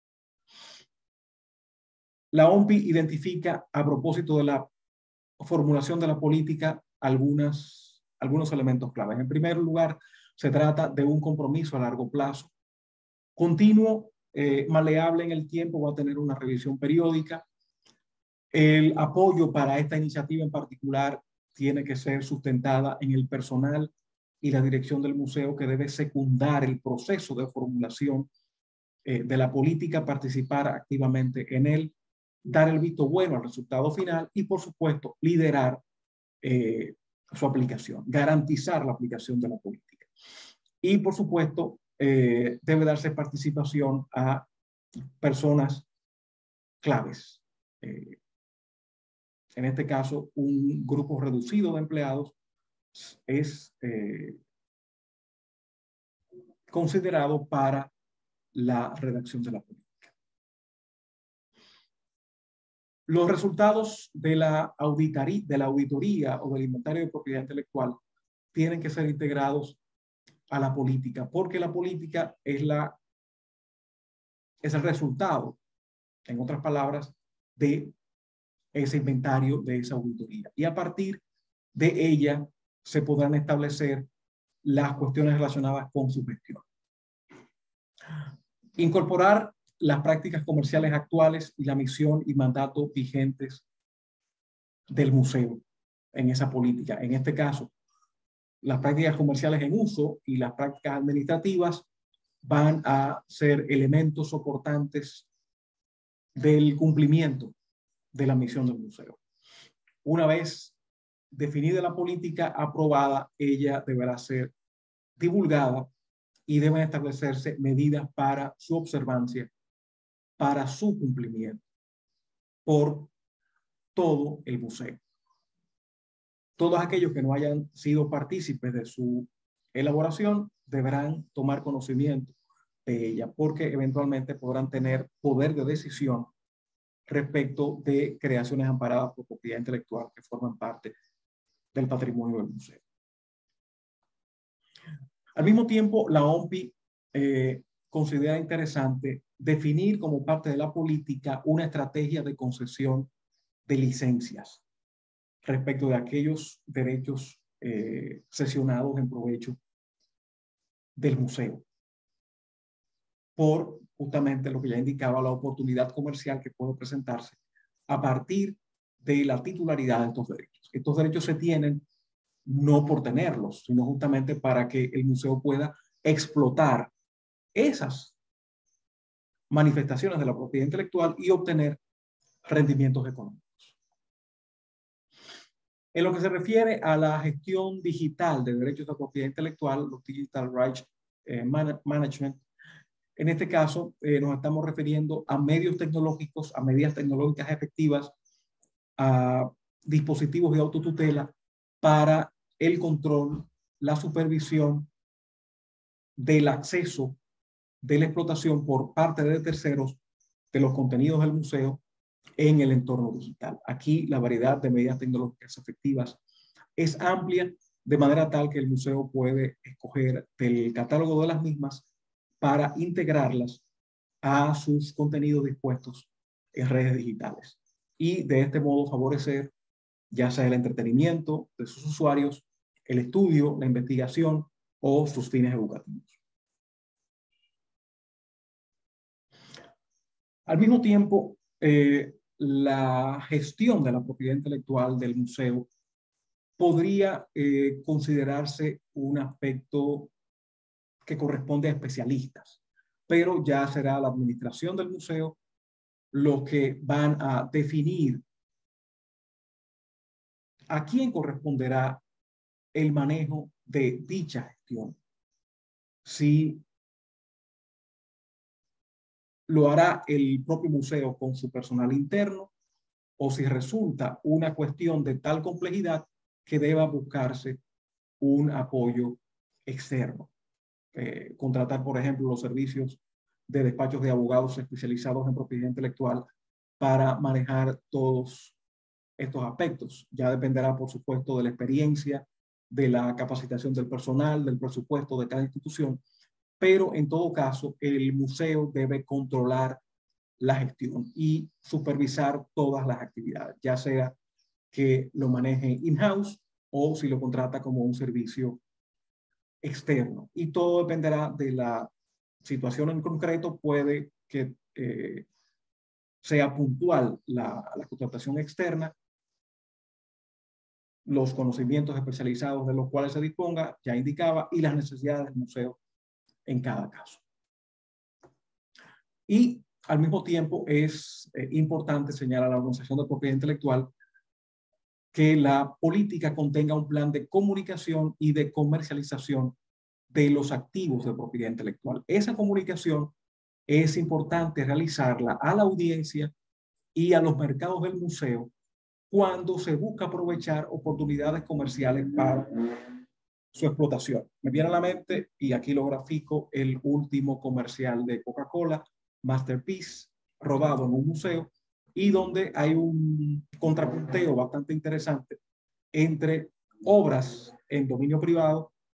La O M P I identifica, a propósito de la formulación de la política, algunas, algunos elementos claves. En primer lugar, se trata de un compromiso a largo plazo, continuo, eh, maleable en el tiempo, va a tener una revisión periódica. El apoyo para esta iniciativa en particular tiene que ser sustentada en el personal y la dirección del museo, que debe secundar el proceso de formulación eh, de la política, participar activamente en él, dar el visto bueno al resultado final y, por supuesto, liderar eh, su aplicación, garantizar la aplicación de la política. Y, por supuesto, eh, debe darse participación a personas claves. Eh, en este caso, un grupo reducido de empleados es eh, considerado para la redacción de la política. Los resultados de la, auditoría, de la auditoría o del inventario de propiedad intelectual tienen que ser integrados a la política, porque la política es, la, es el resultado, en otras palabras, de ese inventario, de esa auditoría. Y a partir de ella se podrán establecer las cuestiones relacionadas con su gestión. Incorporar las prácticas comerciales actuales y la misión y mandato vigentes del museo en esa política. En este caso, las prácticas comerciales en uso y las prácticas administrativas van a ser elementos soportantes del cumplimiento de la misión del museo. Una vez definida la política aprobada, ella deberá ser divulgada y deben establecerse medidas para su observancia, para su cumplimiento por todo el museo. Todos aquellos que no hayan sido partícipes de su elaboración deberán tomar conocimiento de ella, porque eventualmente podrán tener poder de decisión respecto de creaciones amparadas por propiedad intelectual que forman parte del patrimonio del museo. Al mismo tiempo, la O M P I eh, considera interesante definir como parte de la política una estrategia de concesión de licencias respecto de aquellos derechos eh, cesionados en provecho del museo, por justamente lo que ya indicaba, la oportunidad comercial que puede presentarse a partir de la titularidad de estos derechos. Estos derechos se tienen no por tenerlos, sino justamente para que el museo pueda explotar esas manifestaciones de la propiedad intelectual y obtener rendimientos económicos. En lo que se refiere a la gestión digital de derechos de propiedad intelectual, los Digital Rights eh, man Management, en este caso eh, nos estamos refiriendo a medios tecnológicos, a medidas tecnológicas efectivas, a dispositivos de autotutela para el control, la supervisión del acceso de la explotación por parte de terceros de los contenidos del museo en el entorno digital. Aquí la variedad de medidas tecnológicas efectivas es amplia, de manera tal que el museo puede escoger del catálogo de las mismas para integrarlas a sus contenidos dispuestos en redes digitales y de este modo favorecer ya sea el entretenimiento de sus usuarios, el estudio, la investigación o sus fines educativos. Al mismo tiempo, eh, la gestión de la propiedad intelectual del museo podría eh, considerarse un aspecto que corresponde a especialistas, pero ya será la administración del museo los que van a definir a quién corresponderá el manejo de dicha gestión. Si lo hará el propio museo con su personal interno o si resulta una cuestión de tal complejidad que deba buscarse un apoyo externo. Eh, contratar, por ejemplo, los servicios de despachos de abogados especializados en propiedad intelectual para manejar todos estos aspectos. Ya dependerá, por supuesto, de la experiencia, de la capacitación del personal, del presupuesto de cada institución, pero en todo caso, el museo debe controlar la gestión y supervisar todas las actividades, ya sea que lo maneje in-house o si lo contrata como un servicio externo. Y todo dependerá de la situación en concreto. Puede que eh, sea puntual la, la contratación externa, los conocimientos especializados de los cuales se disponga, ya indicaba, y las necesidades del museo en cada caso. Y al mismo tiempo es eh, importante señalar a la organización de propiedad intelectual que la política contenga un plan de comunicación y de comercialización de los activos de propiedad intelectual. Esa comunicación es importante realizarla a la audiencia y a los mercados del museo cuando se busca aprovechar oportunidades comerciales para su explotación. Me viene a la mente, y aquí lo grafico, el último comercial de Coca-Cola, Masterpiece, rodado en un museo, y donde hay un contrapunteo bastante interesante entre obras en dominio privado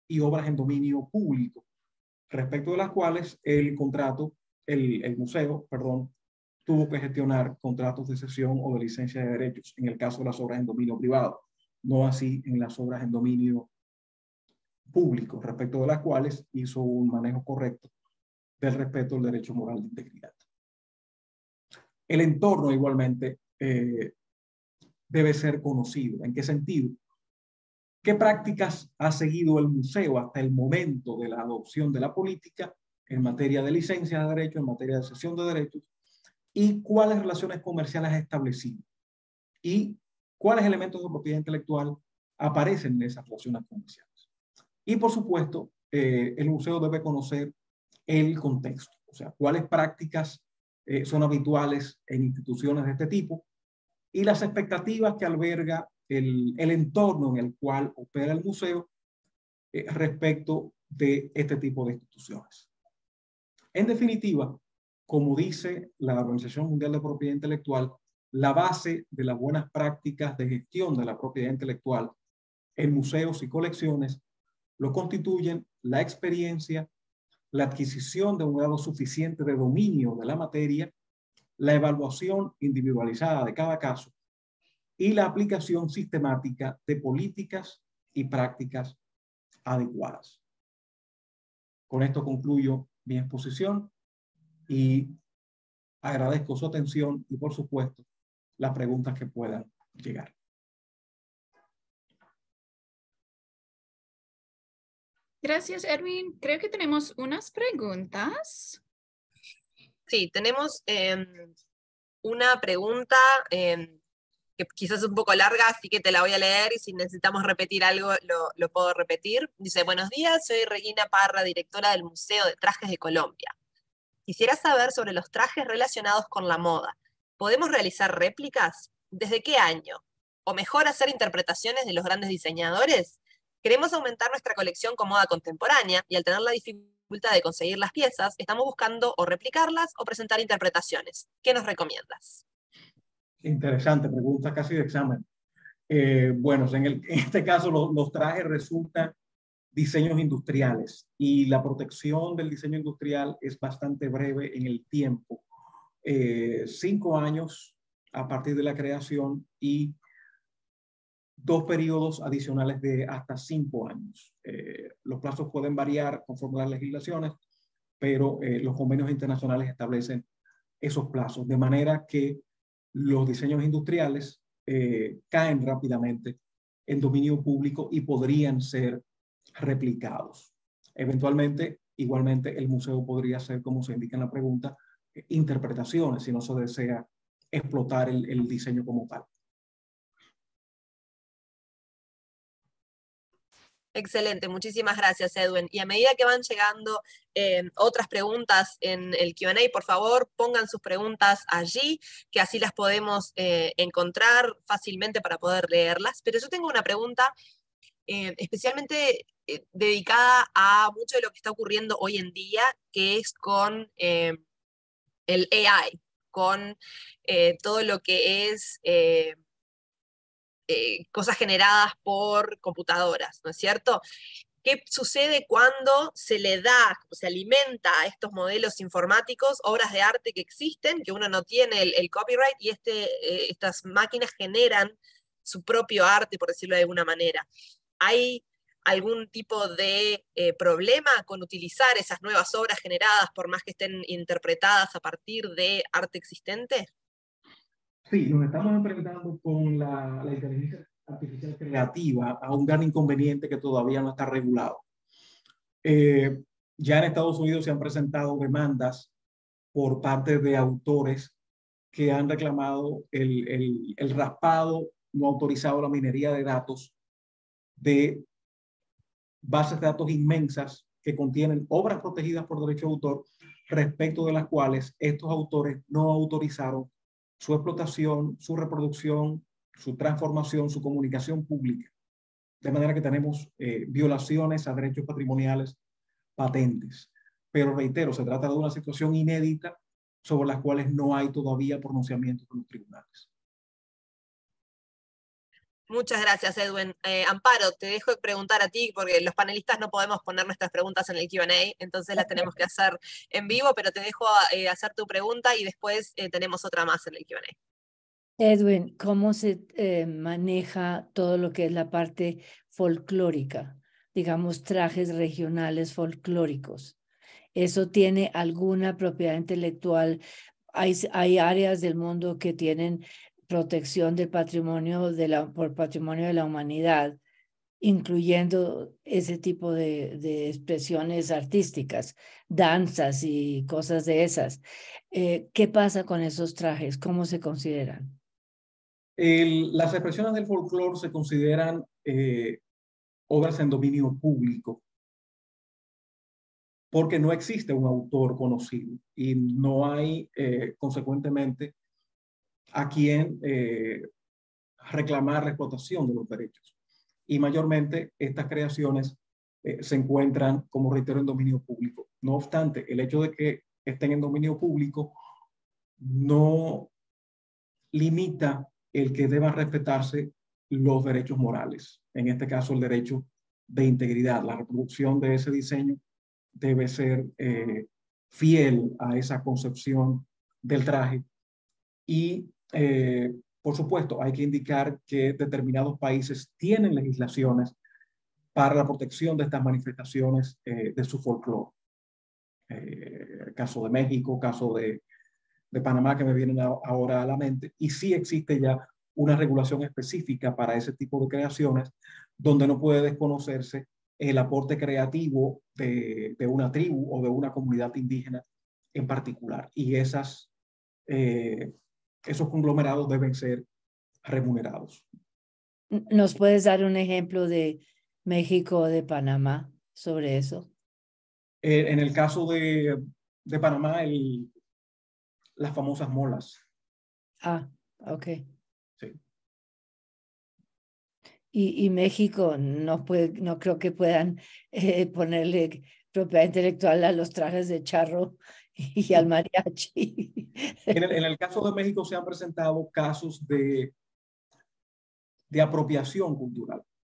y obras en dominio público, respecto de las cuales el contrato, el, el museo, perdón, tuvo que gestionar contratos de cesión o de licencia de derechos en el caso de las obras en dominio privado, no así en las obras en dominio público, respecto de las cuales hizo un manejo correcto del respeto al derecho moral de integridad. El entorno igualmente eh, debe ser conocido. ¿En qué sentido? ¿Qué prácticas ha seguido el museo hasta el momento de la adopción de la política en materia de licencia de derechos, en materia de cesión de derechos? ¿Y cuáles relaciones comerciales ha establecido? ¿Y cuáles elementos de propiedad intelectual aparecen en esas relaciones comerciales? Y por supuesto, eh, el museo debe conocer el contexto, o sea, cuáles prácticas eh, son habituales en instituciones de este tipo y las expectativas que alberga el, el entorno en el cual opera el museo eh, respecto de este tipo de instituciones. En definitiva, como dice la Organización Mundial de Propiedad Intelectual, la base de las buenas prácticas de gestión de la propiedad intelectual en museos y colecciones lo constituyen la experiencia, la adquisición de un grado suficiente de dominio de la materia, la evaluación individualizada de cada caso y la aplicación sistemática de políticas y prácticas adecuadas. Con esto concluyo mi exposición y agradezco su atención y, por supuesto, las preguntas que puedan llegar. Gracias, Edwin. Creo que tenemos unas preguntas. Sí, tenemos eh, una pregunta eh, que quizás es un poco larga, así que te la voy a leer y si necesitamos repetir algo lo, lo puedo repetir. Dice, buenos días, soy Regina Parra, directora del Museo de Trajes de Colombia. Quisiera saber sobre los trajes relacionados con la moda. ¿Podemos realizar réplicas? ¿Desde qué año? ¿O mejor hacer interpretaciones de los grandes diseñadores? Queremos aumentar nuestra colección con moda contemporánea y al tener la dificultad de conseguir las piezas, estamos buscando o replicarlas o presentar interpretaciones. ¿Qué nos recomiendas? Interesante, pregunta casi de examen. Eh, bueno, en, el, en este caso lo, los trajes resultan diseños industriales y la protección del diseño industrial es bastante breve en el tiempo. Eh, cinco años a partir de la creación y dos periodos adicionales de hasta cinco años. Eh, los plazos pueden variar conforme a las legislaciones, pero eh, los convenios internacionales establecen esos plazos, de manera que los diseños industriales eh, caen rápidamente en dominio público y podrían ser replicados. Eventualmente, igualmente, el museo podría hacer, como se indica en la pregunta, interpretaciones si no se desea explotar el, el diseño como tal. Excelente, muchísimas gracias, Edwin. Y a medida que van llegando eh, otras preguntas en el Q and A, por favor, pongan sus preguntas allí, que así las podemos eh, encontrar fácilmente para poder leerlas. Pero yo tengo una pregunta eh, especialmente eh, dedicada a mucho de lo que está ocurriendo hoy en día, que es con eh, el A I, con eh, todo lo que es... Eh, Eh, cosas generadas por computadoras, ¿no es cierto? ¿Qué sucede cuando se le da, se alimenta a estos modelos informáticos obras de arte que existen, que uno no tiene el, el copyright, y este, eh, estas máquinas generan su propio arte, por decirlo de alguna manera? ¿Hay algún tipo de eh, problema con utilizar esas nuevas obras generadas, por más que estén interpretadas a partir de arte existente? Sí, nos estamos enfrentando con la, la inteligencia artificial creativa a un gran inconveniente que todavía no está regulado. Eh, ya en Estados Unidos se han presentado demandas por parte de autores que han reclamado el, el, el raspado no autorizado, la minería de datos de bases de datos inmensas que contienen obras protegidas por derecho de autor, respecto de las cuales estos autores no autorizaron su explotación, su reproducción, su transformación, su comunicación pública. De manera que tenemos eh, violaciones a derechos patrimoniales patentes. Pero reitero, se trata de una situación inédita sobre las cuales no hay todavía pronunciamientos de los tribunales. Muchas gracias, Edwin. Eh, Amparo, te dejo preguntar a ti, porque los panelistas no podemos poner nuestras preguntas en el Q and A, entonces las tenemos que hacer en vivo, pero te dejo eh, hacer tu pregunta y después eh, tenemos otra más en el Q and A. Edwin, ¿cómo se eh, maneja todo lo que es la parte folclórica? Digamos, trajes regionales folclóricos. ¿Eso tiene alguna propiedad intelectual? Hay, hay áreas del mundo que tienen protección del patrimonio de la, por patrimonio de la humanidad, incluyendo ese tipo de, de expresiones artísticas, danzas y cosas de esas. Eh, ¿Qué pasa con esos trajes? ¿Cómo se consideran? El, las expresiones del folclore se consideran eh, obras en dominio público, porque no existe un autor conocido y no hay, eh, consecuentemente, a quien eh, reclamar la explotación de los derechos. Y mayormente estas creaciones eh, se encuentran, como reitero, en dominio público. No obstante, el hecho de que estén en dominio público no limita el que deban respetarse los derechos morales. En este caso, el derecho de integridad. La reproducción de ese diseño debe ser eh, fiel a esa concepción del traje. Y, eh, por supuesto, hay que indicar que determinados países tienen legislaciones para la protección de estas manifestaciones eh, de su folclore. Eh, caso de México, caso de, de Panamá, que me vienen a, ahora a la mente. Y sí existe ya una regulación específica para ese tipo de creaciones, donde no puede desconocerse el aporte creativo de, de una tribu o de una comunidad indígena en particular. Y esas, eh, esos conglomerados deben ser remunerados. ¿Nos puedes dar un ejemplo de México o de Panamá sobre eso? Eh, en el caso de, de Panamá, el, las famosas molas. Ah, ok. Sí. Y, y México no, puede, no creo que puedan eh, ponerle propiedad intelectual a los trajes de charro y al mariachi. En el, en el caso de México se han presentado casos de, de apropiación cultural.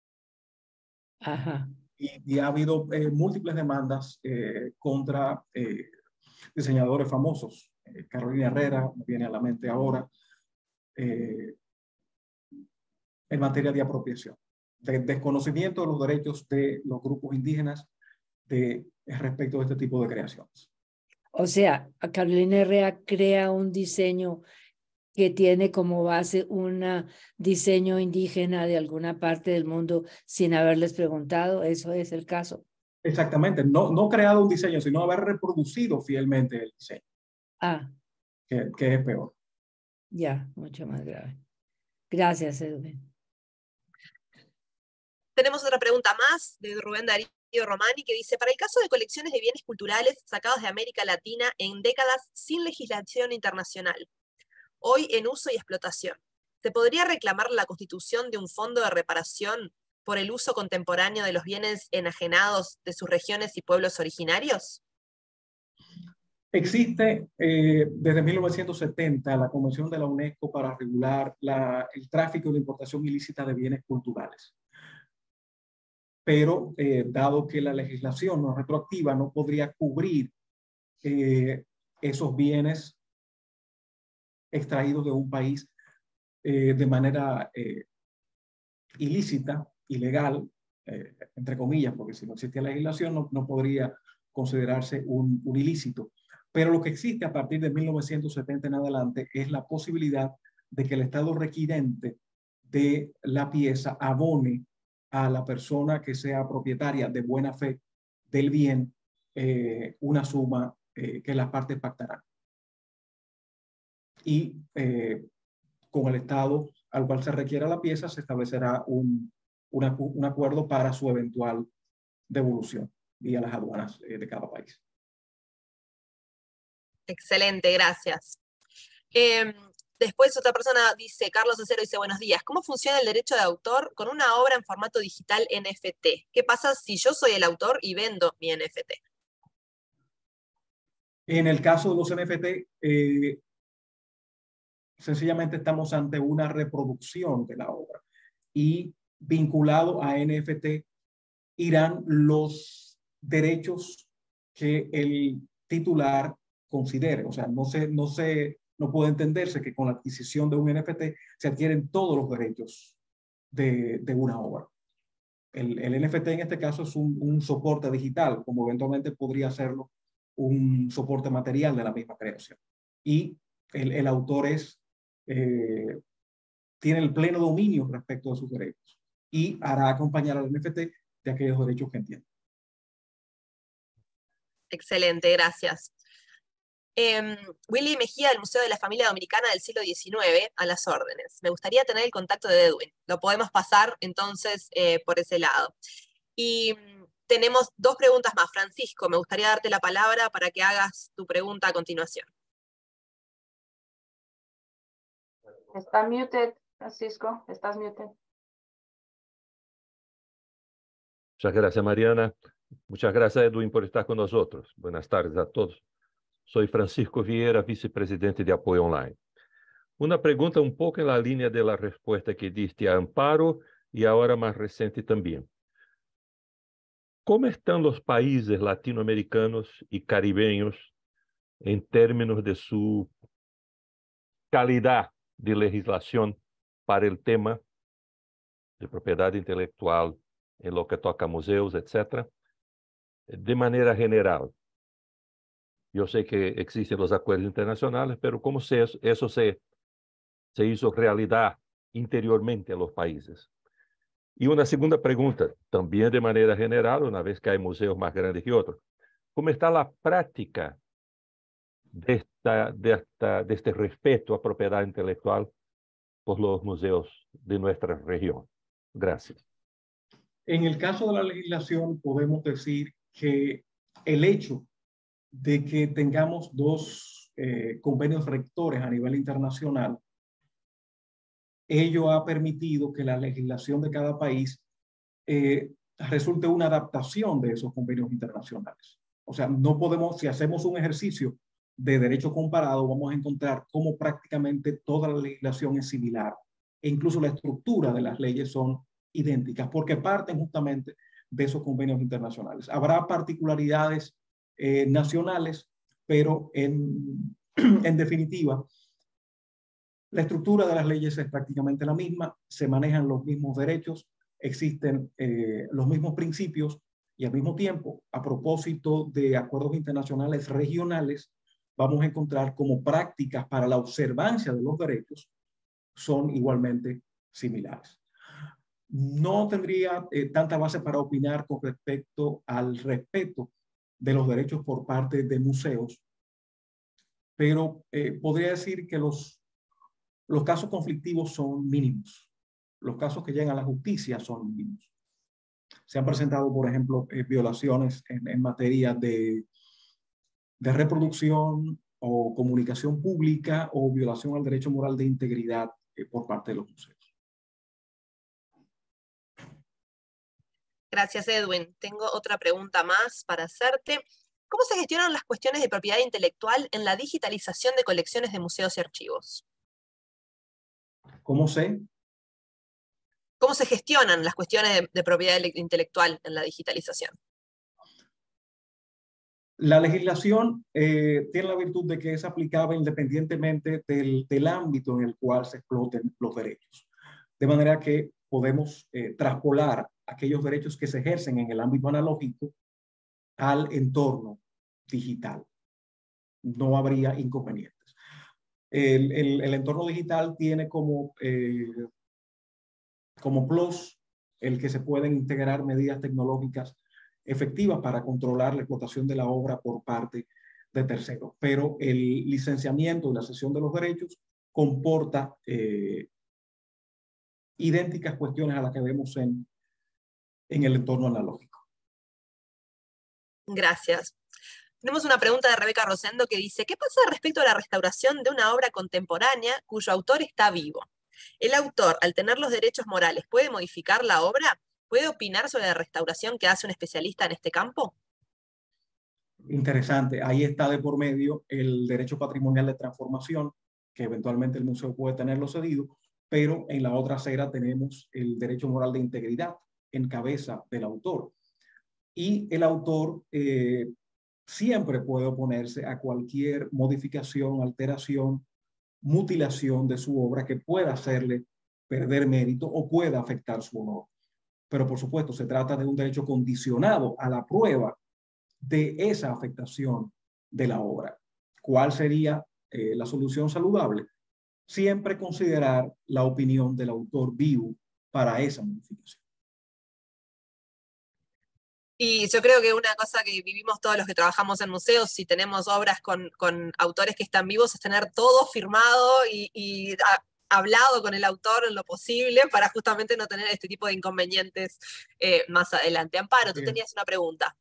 Ajá. Y, y ha habido eh, múltiples demandas eh, contra eh, diseñadores famosos. Eh, Carolina Herrera me viene a la mente ahora, eh, en materia de apropiación, de desconocimiento de los derechos de los grupos indígenas de, respecto de este tipo de creaciones. O sea, Carolina Herrera crea un diseño que tiene como base un diseño indígena de alguna parte del mundo sin haberles preguntado. Eso es el caso. Exactamente, no, no creado un diseño, sino haber reproducido fielmente el diseño. Ah. Que, que es peor. Ya, mucho más grave. Gracias, Edwin. Tenemos otra pregunta más de Rubén Darío Romani que dice, para el caso de colecciones de bienes culturales sacados de América Latina en décadas sin legislación internacional, hoy en uso y explotación, ¿se podría reclamar la constitución de un fondo de reparación por el uso contemporáneo de los bienes enajenados de sus regiones y pueblos originarios? Existe eh, desde mil novecientos setenta la Convención de la UNESCO para regular la, el tráfico y la importación ilícita de bienes culturales. Pero eh, dado que la legislación no retroactiva no podría cubrir eh, esos bienes extraídos de un país eh, de manera eh, ilícita, ilegal, eh, entre comillas, porque si no existía legislación no, no podría considerarse un, un ilícito. Pero lo que existe a partir de mil novecientos setenta en adelante es la posibilidad de que el Estado requirente de la pieza abone a la persona que sea propietaria de buena fe del bien eh, una suma eh, que las partes pactarán. Y eh, con el Estado al cual se requiera la pieza se establecerá un, una, un acuerdo para su eventual devolución vía las aduanas eh, de cada país. Excelente, gracias. Eh, después otra persona dice, Carlos Acero dice, buenos días, ¿cómo funciona el derecho de autor con una obra en formato digital N F T? ¿Qué pasa si yo soy el autor y vendo mi N F T? En el caso de los N F T, eh, sencillamente estamos ante una reproducción de la obra y vinculado a N F T irán los derechos que el titular considere. O sea, no se, no se, no puede entenderse que con la adquisición de un N F T se adquieren todos los derechos de, de una obra. El, el N F T en este caso es un, un soporte digital, como eventualmente podría serlo un soporte material de la misma creación. Y el, el autor es, eh, tiene el pleno dominio respecto de sus derechos y hará acompañar al N F T de aquellos derechos que entiende. Excelente, gracias. Eh, Willy Mejía, del Museo de la Familia Dominicana del siglo diecinueve, a las órdenes. Me gustaría tener el contacto de Edwin. Lo podemos pasar entonces eh, por ese lado. Y mm, tenemos dos preguntas más. Francisco, me gustaría darte la palabra para que hagas tu pregunta a continuación. Está muted, Francisco. Estás muted. Muchas gracias, Mariana. Muchas gracias, Edwin, por estar con nosotros. Buenas tardes a todos. Soy Francisco Vieira, vicepresidente de APOYOnline. Una pregunta un poco en la línea de la respuesta que diste a Amparo y ahora más reciente también. ¿Cómo están los países latinoamericanos y caribeños en términos de su calidad de legislación para el tema de propiedad intelectual en lo que toca a museos, etcétera, de manera general? Yo sé que existen los acuerdos internacionales, pero ¿cómo se, eso se, se hizo realidad interiormente en los países? Y una segunda pregunta, también de manera general, una vez que hay museos más grandes que otros. ¿Cómo está la práctica de, esta, de, esta, de este respeto a propiedad intelectual por los museos de nuestra región? Gracias. En el caso de la legislación, podemos decir que el hecho de que tengamos dos eh, convenios rectores a nivel internacional, ello ha permitido que la legislación de cada país eh, resulte una adaptación de esos convenios internacionales. O sea, no podemos, si hacemos un ejercicio de derecho comparado, vamos a encontrar cómo prácticamente toda la legislación es similar e incluso la estructura de las leyes son idénticas porque parten justamente de esos convenios internacionales. Habrá particularidades eh, nacionales, pero en, en definitiva, la estructura de las leyes es prácticamente la misma, se manejan los mismos derechos, existen eh, los mismos principios y al mismo tiempo, a propósito de acuerdos internacionales regionales, vamos a encontrar como prácticas para la observancia de los derechos son igualmente similares. No tendría eh, tanta base para opinar con respecto al respeto de los derechos por parte de museos, pero eh, podría decir que los, los casos conflictivos son mínimos. Los casos que llegan a la justicia son mínimos. Se han presentado, por ejemplo, eh, violaciones en, en materia de, de reproducción o comunicación pública o violación al derecho moral de integridad eh, por parte de los museos. Gracias, Edwin. Tengo otra pregunta más para hacerte. ¿Cómo se gestionan las cuestiones de propiedad intelectual en la digitalización de colecciones de museos y archivos? ¿Cómo se? ¿Cómo se gestionan las cuestiones de, de propiedad intelectual en la digitalización? La legislación eh, tiene la virtud de que es aplicable independientemente del, del ámbito en el cual se exploten los derechos. De manera que podemos eh, traspolar aquellos derechos que se ejercen en el ámbito analógico al entorno digital. No habría inconvenientes. El, el, el entorno digital tiene como, eh, como plus el que se pueden integrar medidas tecnológicas efectivas para controlar la explotación de la obra por parte de terceros. Pero el licenciamiento y la cesión de los derechos comporta eh, idénticas cuestiones a las que vemos en, en el entorno analógico. Gracias. Tenemos una pregunta de Rebeca Rosendo que dice, ¿qué pasa respecto a la restauración de una obra contemporánea cuyo autor está vivo? ¿El autor, al tener los derechos morales, puede modificar la obra? ¿Puede opinar sobre la restauración que hace un especialista en este campo? Interesante. Ahí está de por medio el derecho patrimonial de transformación, que eventualmente el museo puede tenerlo cedido, pero en la otra acera tenemos el derecho moral de integridad en cabeza del autor. Y el autor eh, siempre puede oponerse a cualquier modificación, alteración, mutilación de su obra que pueda hacerle perder mérito o pueda afectar su honor. Pero por supuesto se trata de un derecho condicionado a la prueba de esa afectación de la obra. ¿Cuál sería eh, la solución saludable? Siempre considerar la opinión del autor vivo para esa modificación. Y yo creo que una cosa que vivimos todos los que trabajamos en museos, si tenemos obras con, con autores que están vivos, es tener todo firmado y, y a, hablado con el autor en lo posible para justamente no tener este tipo de inconvenientes eh, más adelante. Amparo, tú tenías una pregunta.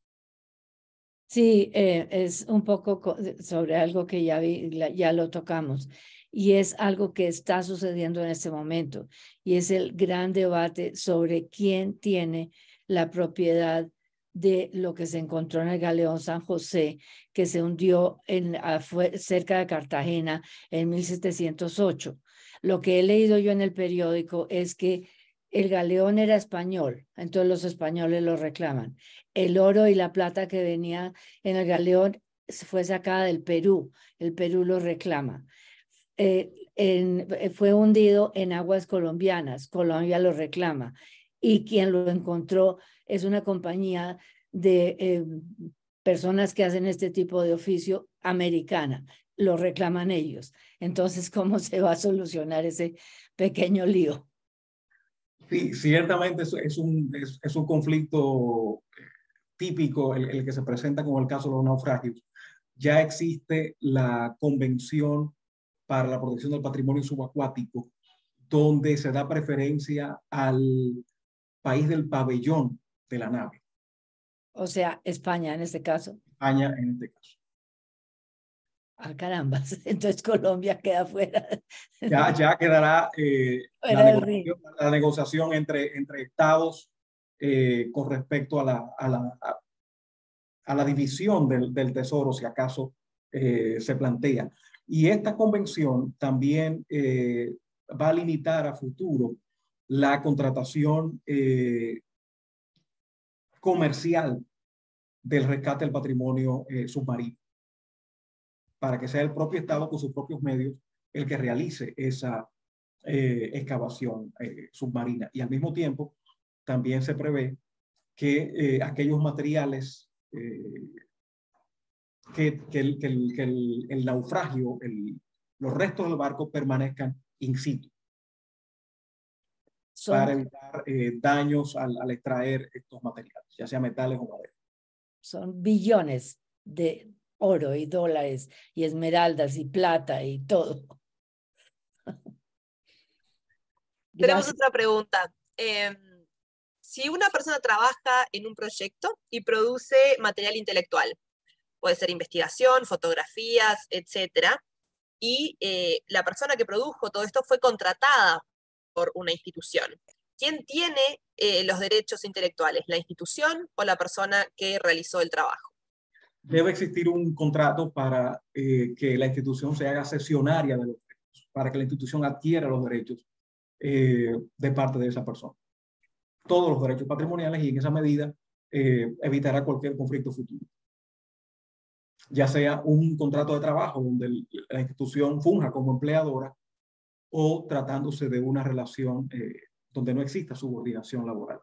Sí, eh, es un poco sobre algo que ya, vi, ya lo tocamos, y es algo que está sucediendo en este momento, y es el gran debate sobre quién tiene la propiedad de lo que se encontró en el galeón San José, que se hundió en, fue cerca de Cartagena en mil setecientos ocho. Lo que he leído yo en el periódico es que el galeón era español, entonces los españoles lo reclaman. El oro y la plata que venía en el galeón fue sacada del Perú, el Perú lo reclama. Eh, en, fue hundido en aguas colombianas, Colombia lo reclama. Y quien lo encontró es una compañía de eh, personas que hacen este tipo de oficio americana, lo reclaman ellos. Entonces, ¿cómo se va a solucionar ese pequeño lío? Sí, ciertamente es, es, un, es, es un conflicto típico el, el que se presenta con el caso de los naufragios. Ya existe la Convención para la Protección del Patrimonio Subacuático, donde se da preferencia al país del pabellón de la nave. O sea, España en este caso. España en este caso. Ah, caramba, entonces Colombia queda fuera. Ya, ya quedará eh, la, negociación, la negociación entre, entre estados eh, con respecto a la, a la, a, a la división del, del tesoro, si acaso eh, se plantea. Y esta convención también eh, va a limitar a futuro la contratación eh, comercial del rescate del patrimonio eh, submarino, para que sea el propio Estado con sus propios medios el que realice esa eh, excavación eh, submarina. Y al mismo tiempo también se prevé que eh, aquellos materiales eh, que, que, el, que, el, que el, el naufragio, el, los restos del barco permanezcan in situ. Son, para evitar eh, daños al, al extraer estos materiales, ya sea metales o madera. Son billones de oro y dólares y esmeraldas y plata y todo. Tenemos otra pregunta. Eh, si una persona trabaja en un proyecto y produce material intelectual, puede ser investigación, fotografías, etcétera, y eh, la persona que produjo todo esto fue contratada por una institución. ¿Quién tiene eh, los derechos intelectuales? ¿La institución o la persona que realizó el trabajo? Debe existir un contrato para eh, que la institución se haga cesionaria de los derechos, para que la institución adquiera los derechos eh, de parte de esa persona. Todos los derechos patrimoniales, y en esa medida eh, evitará cualquier conflicto futuro. Ya sea un contrato de trabajo donde el, la institución funja como empleadora, o tratándose de una relación eh, donde no exista subordinación laboral.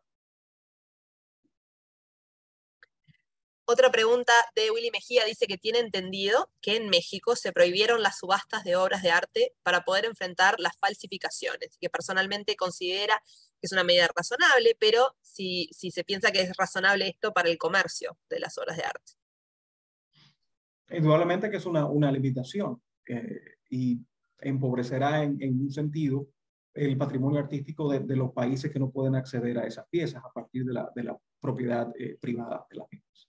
Otra pregunta de Willy Mejía dice que tiene entendido que en México se prohibieron las subastas de obras de arte para poder enfrentar las falsificaciones, que personalmente considera que es una medida razonable, pero si, si se piensa que es razonable esto para el comercio de las obras de arte. Indudablemente que es una, una limitación eh, y empobrecerá en, en un sentido el patrimonio artístico de, de los países que no pueden acceder a esas piezas a partir de la, de la propiedad eh, privada de las mismas.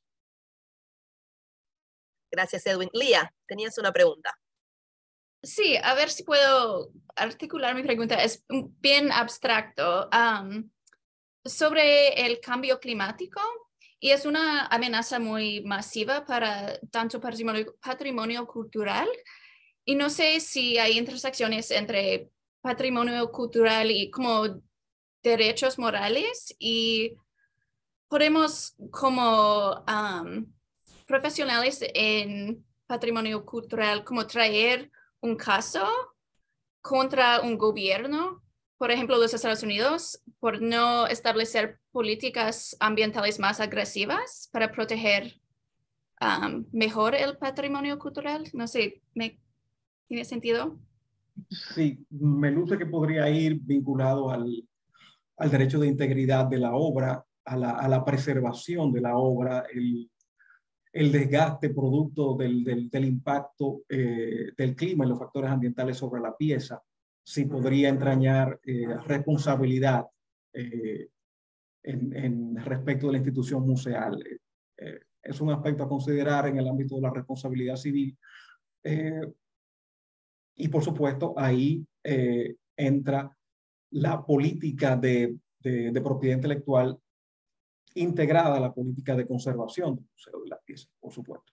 Gracias, Edwin. Lía, tenías una pregunta. Sí, a ver si puedo articular mi pregunta. Es bien abstracto. Um, sobre el cambio climático, y es una amenaza muy masiva para tanto patrimonio, patrimonio cultural, y no sé si hay intersecciones entre patrimonio cultural y como derechos morales, y podemos como um, profesionales en patrimonio cultural como traer un caso contra un gobierno, por ejemplo los Estados Unidos, por no establecer políticas ambientales más agresivas para proteger um, mejor el patrimonio cultural. No sé, ¿me tiene sentido? Sí, me luce que podría ir vinculado al, al derecho de integridad de la obra, a la, a la preservación de la obra, el, el desgaste producto del, del, del impacto eh, del clima y los factores ambientales sobre la pieza. Sí podría entrañar eh, responsabilidad eh, en, en respecto de la institución museal. Eh, es un aspecto a considerar en el ámbito de la responsabilidad civil. Eh, y por supuesto, ahí eh, entra la política de, de, de propiedad intelectual integrada a la política de conservación del museo de la pieza, por supuesto.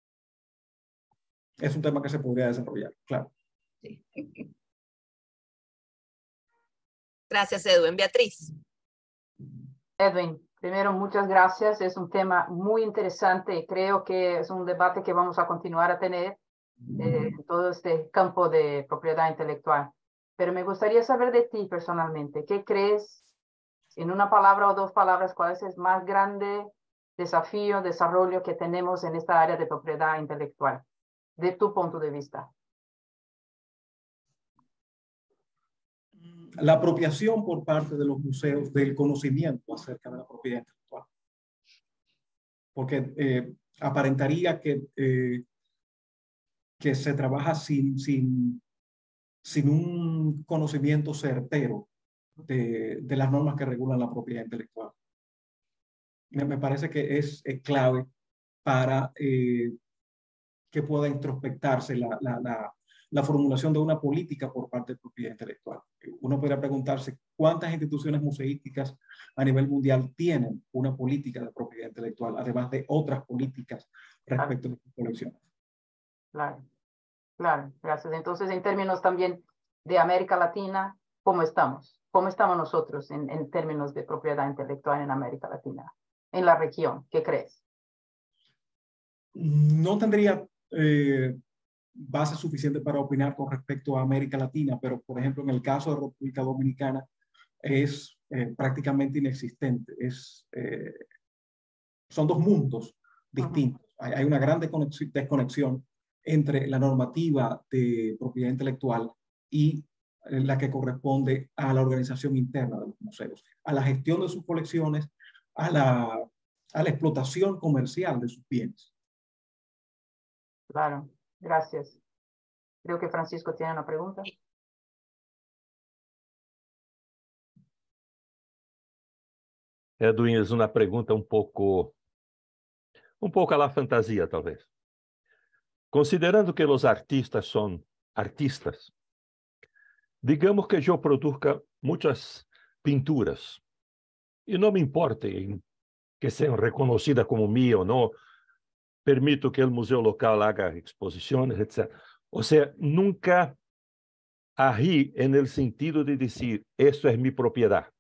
Es un tema que se podría desarrollar, claro. Sí. Gracias, Edwin. Beatriz. Edwin, primero, muchas gracias. Es un tema muy interesante y creo que es un debate que vamos a continuar a tener eh, en todo este campo de propiedad intelectual. Pero me gustaría saber de ti personalmente, ¿qué crees, en una palabra o dos palabras, cuál es el más grande desafío, desarrollo que tenemos en esta área de propiedad intelectual, de tu punto de vista? La apropiación por parte de los museos del conocimiento acerca de la propiedad intelectual. Porque eh, aparentaría que, eh, que se trabaja sin, sin, sin un conocimiento certero de, de las normas que regulan la propiedad intelectual. Me, me parece que es, es clave para eh, que pueda introspectarse la, la, la, la formulación de una política por parte de propiedad intelectual. Uno podría preguntarse cuántas instituciones museísticas a nivel mundial tienen una política de propiedad intelectual, además de otras políticas respecto de sus colecciones. Claro, claro, gracias. Entonces, en términos también de América Latina, ¿cómo estamos? ¿Cómo estamos nosotros en, en términos de propiedad intelectual en América Latina? En la región, ¿qué crees? No tendría eh, base suficiente para opinar con respecto a América Latina, pero por ejemplo en el caso de República Dominicana es eh, prácticamente inexistente. Es, eh, son dos mundos distintos. Uh-huh. hay, hay una gran desconexión entre la normativa de propiedad intelectual y eh, la que corresponde a la organización interna de los museos, a la gestión de sus colecciones, a la, a la explotación comercial de sus bienes. Claro, gracias. Creo que Francisco tiene una pregunta. Edwin, es una pregunta un poco, un poco a la fantasía, tal vez. Considerando que los artistas son artistas, digamos que yo produzca muchas pinturas y no me importe que sean reconocidas como mías o no, permito que el museo local haga exposiciones, etcétera. O sea, nunca agí en el sentido de decir, esto es mi propiedad.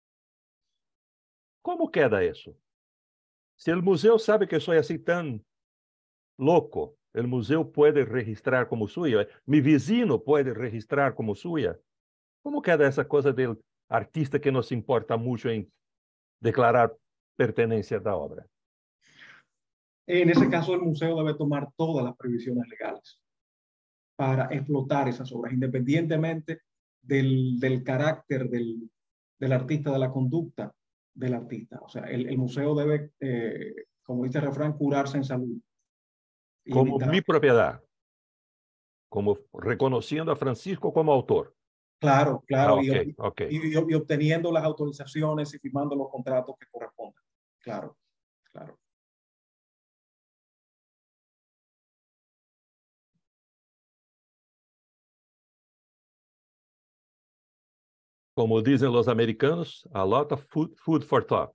¿Cómo queda eso? Si el museo sabe que soy así tan loco, el museo puede registrar como suya, mi vecino puede registrar como suya. ¿Cómo queda esa cosa del artista que nos importa mucho en declarar pertenencia a la obra? En ese caso, el museo debe tomar todas las previsiones legales para explotar esas obras, independientemente del, del carácter del, del artista, de la conducta del artista. O sea, el, el museo debe, eh, como dice el refrán, curarse en salud. Como evitar... mi propiedad, como reconociendo a Francisco como autor. Claro, claro, ah, y, okay, okay. Y, y, y obteniendo las autorizaciones y firmando los contratos que correspondan. Claro, claro. Como dicen los americanos, a lot of food, food for thought.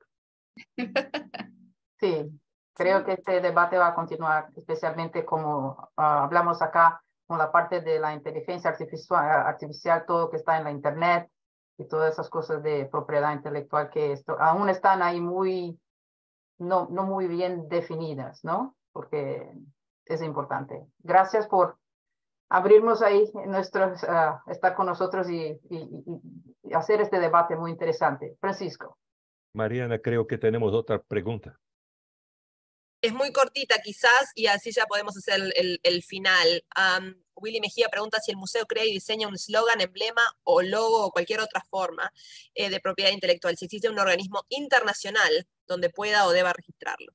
Sí, creo que este debate va a continuar, especialmente como uh, hablamos acá con la parte de la inteligencia artificial, artificial, todo que está en la internet y todas esas cosas de propiedad intelectual que esto, aún están ahí muy, no, no muy bien definidas, ¿no? Porque es importante. Gracias por abrirnos ahí nuestros, uh, estar con nosotros y, y, y hacer este debate muy interesante. Francisco. Mariana, creo que tenemos otra pregunta. Es muy cortita quizás, y así ya podemos hacer el, el, el final. Um, Willy Mejía pregunta si el museo crea y diseña un eslogan, emblema o logo o cualquier otra forma eh, de propiedad intelectual, si existe un organismo internacional donde pueda o deba registrarlo.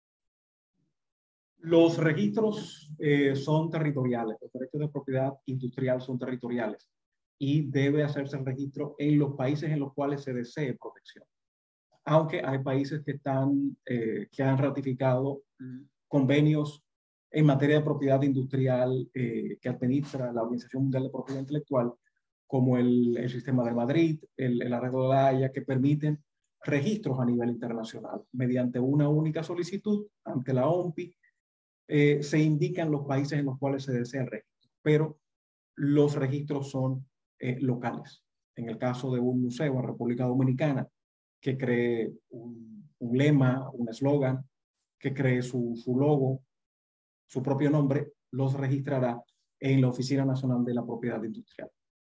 Los registros eh, son territoriales, los derechos de propiedad industrial son territoriales y debe hacerse el registro en los países en los cuales se desee protección. Aunque hay países que, están, eh, que han ratificado convenios en materia de propiedad industrial eh, que administra la Organización Mundial de Propiedad Intelectual, como el, el sistema de Madrid, el, el arreglo de la Haya, que permiten registros a nivel internacional. Mediante una única solicitud ante la O M P I, eh, se indican los países en los cuales se desea el registro, pero los registros son eh, locales. En el caso de un museo en República Dominicana, que cree un, un lema, un eslogan, que cree su, su logo, su propio nombre, los registrará en la Oficina Nacional de la Propiedad Industrial.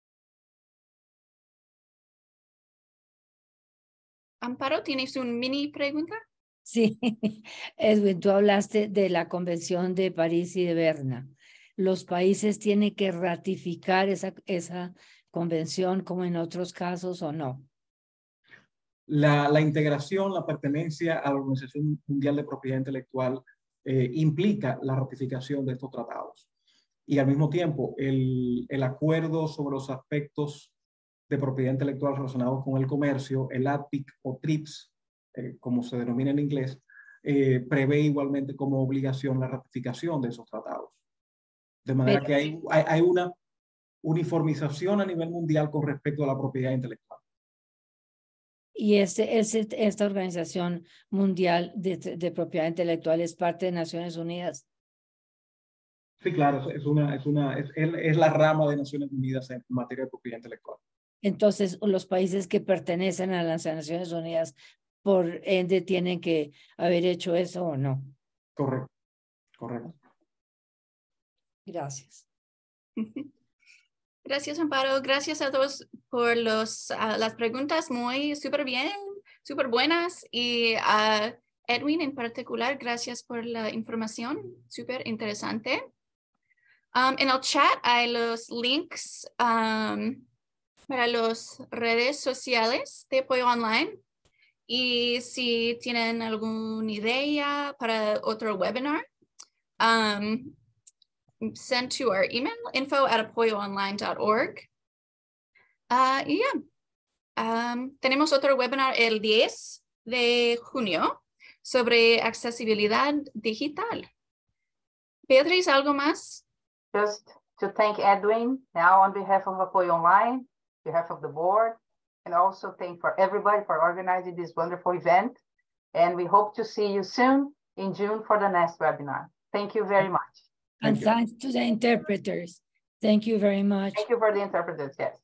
Amparo, ¿tienes una mini pregunta? Sí, Edwin, tú hablaste de la Convención de París y de Berna. ¿Los países tienen que ratificar esa, esa convención como en otros casos o no? La, la integración, la pertenencia a la Organización Mundial de Propiedad Intelectual eh, implica la ratificación de estos tratados. Y al mismo tiempo, el, el acuerdo sobre los aspectos de propiedad intelectual relacionados con el comercio, el A P I C o TRIPS, eh, como se denomina en inglés, eh, prevé igualmente como obligación la ratificación de esos tratados. De manera Pero, que hay, hay, hay una uniformización a nivel mundial con respecto a la propiedad intelectual. y este, este, esta Organización Mundial de, de Propiedad Intelectual es parte de Naciones Unidas. Sí, claro, es, una, es, una, es, es la rama de Naciones Unidas en materia de propiedad intelectual. Entonces, los países que pertenecen a las Naciones Unidas, por ende, tienen que haber hecho eso o no. Correcto, correcto. Gracias. Gracias, Amparo. Gracias a todos por los, uh, las preguntas muy súper bien, súper buenas. Y a uh, Edwin en particular, gracias por la información, súper interesante. Um, en el chat hay los links um, para las redes sociales de Apoyo Online. Y si tienen alguna idea para otro webinar, um, send to our email, info at apoyo online dot org. Uh, y yeah. um, tenemos otro webinar el diez de junio sobre accesibilidad digital. Beatriz, ¿algo más? Just to thank Edwin now on behalf of Apoyo Online, behalf of the board, and also thank for everybody for organizing this wonderful event. And we hope to see you soon in June for the next webinar. Thank you very much. And Thank you. thanks to the interpreters. Thank you very much. Thank you for the interpreters, yes.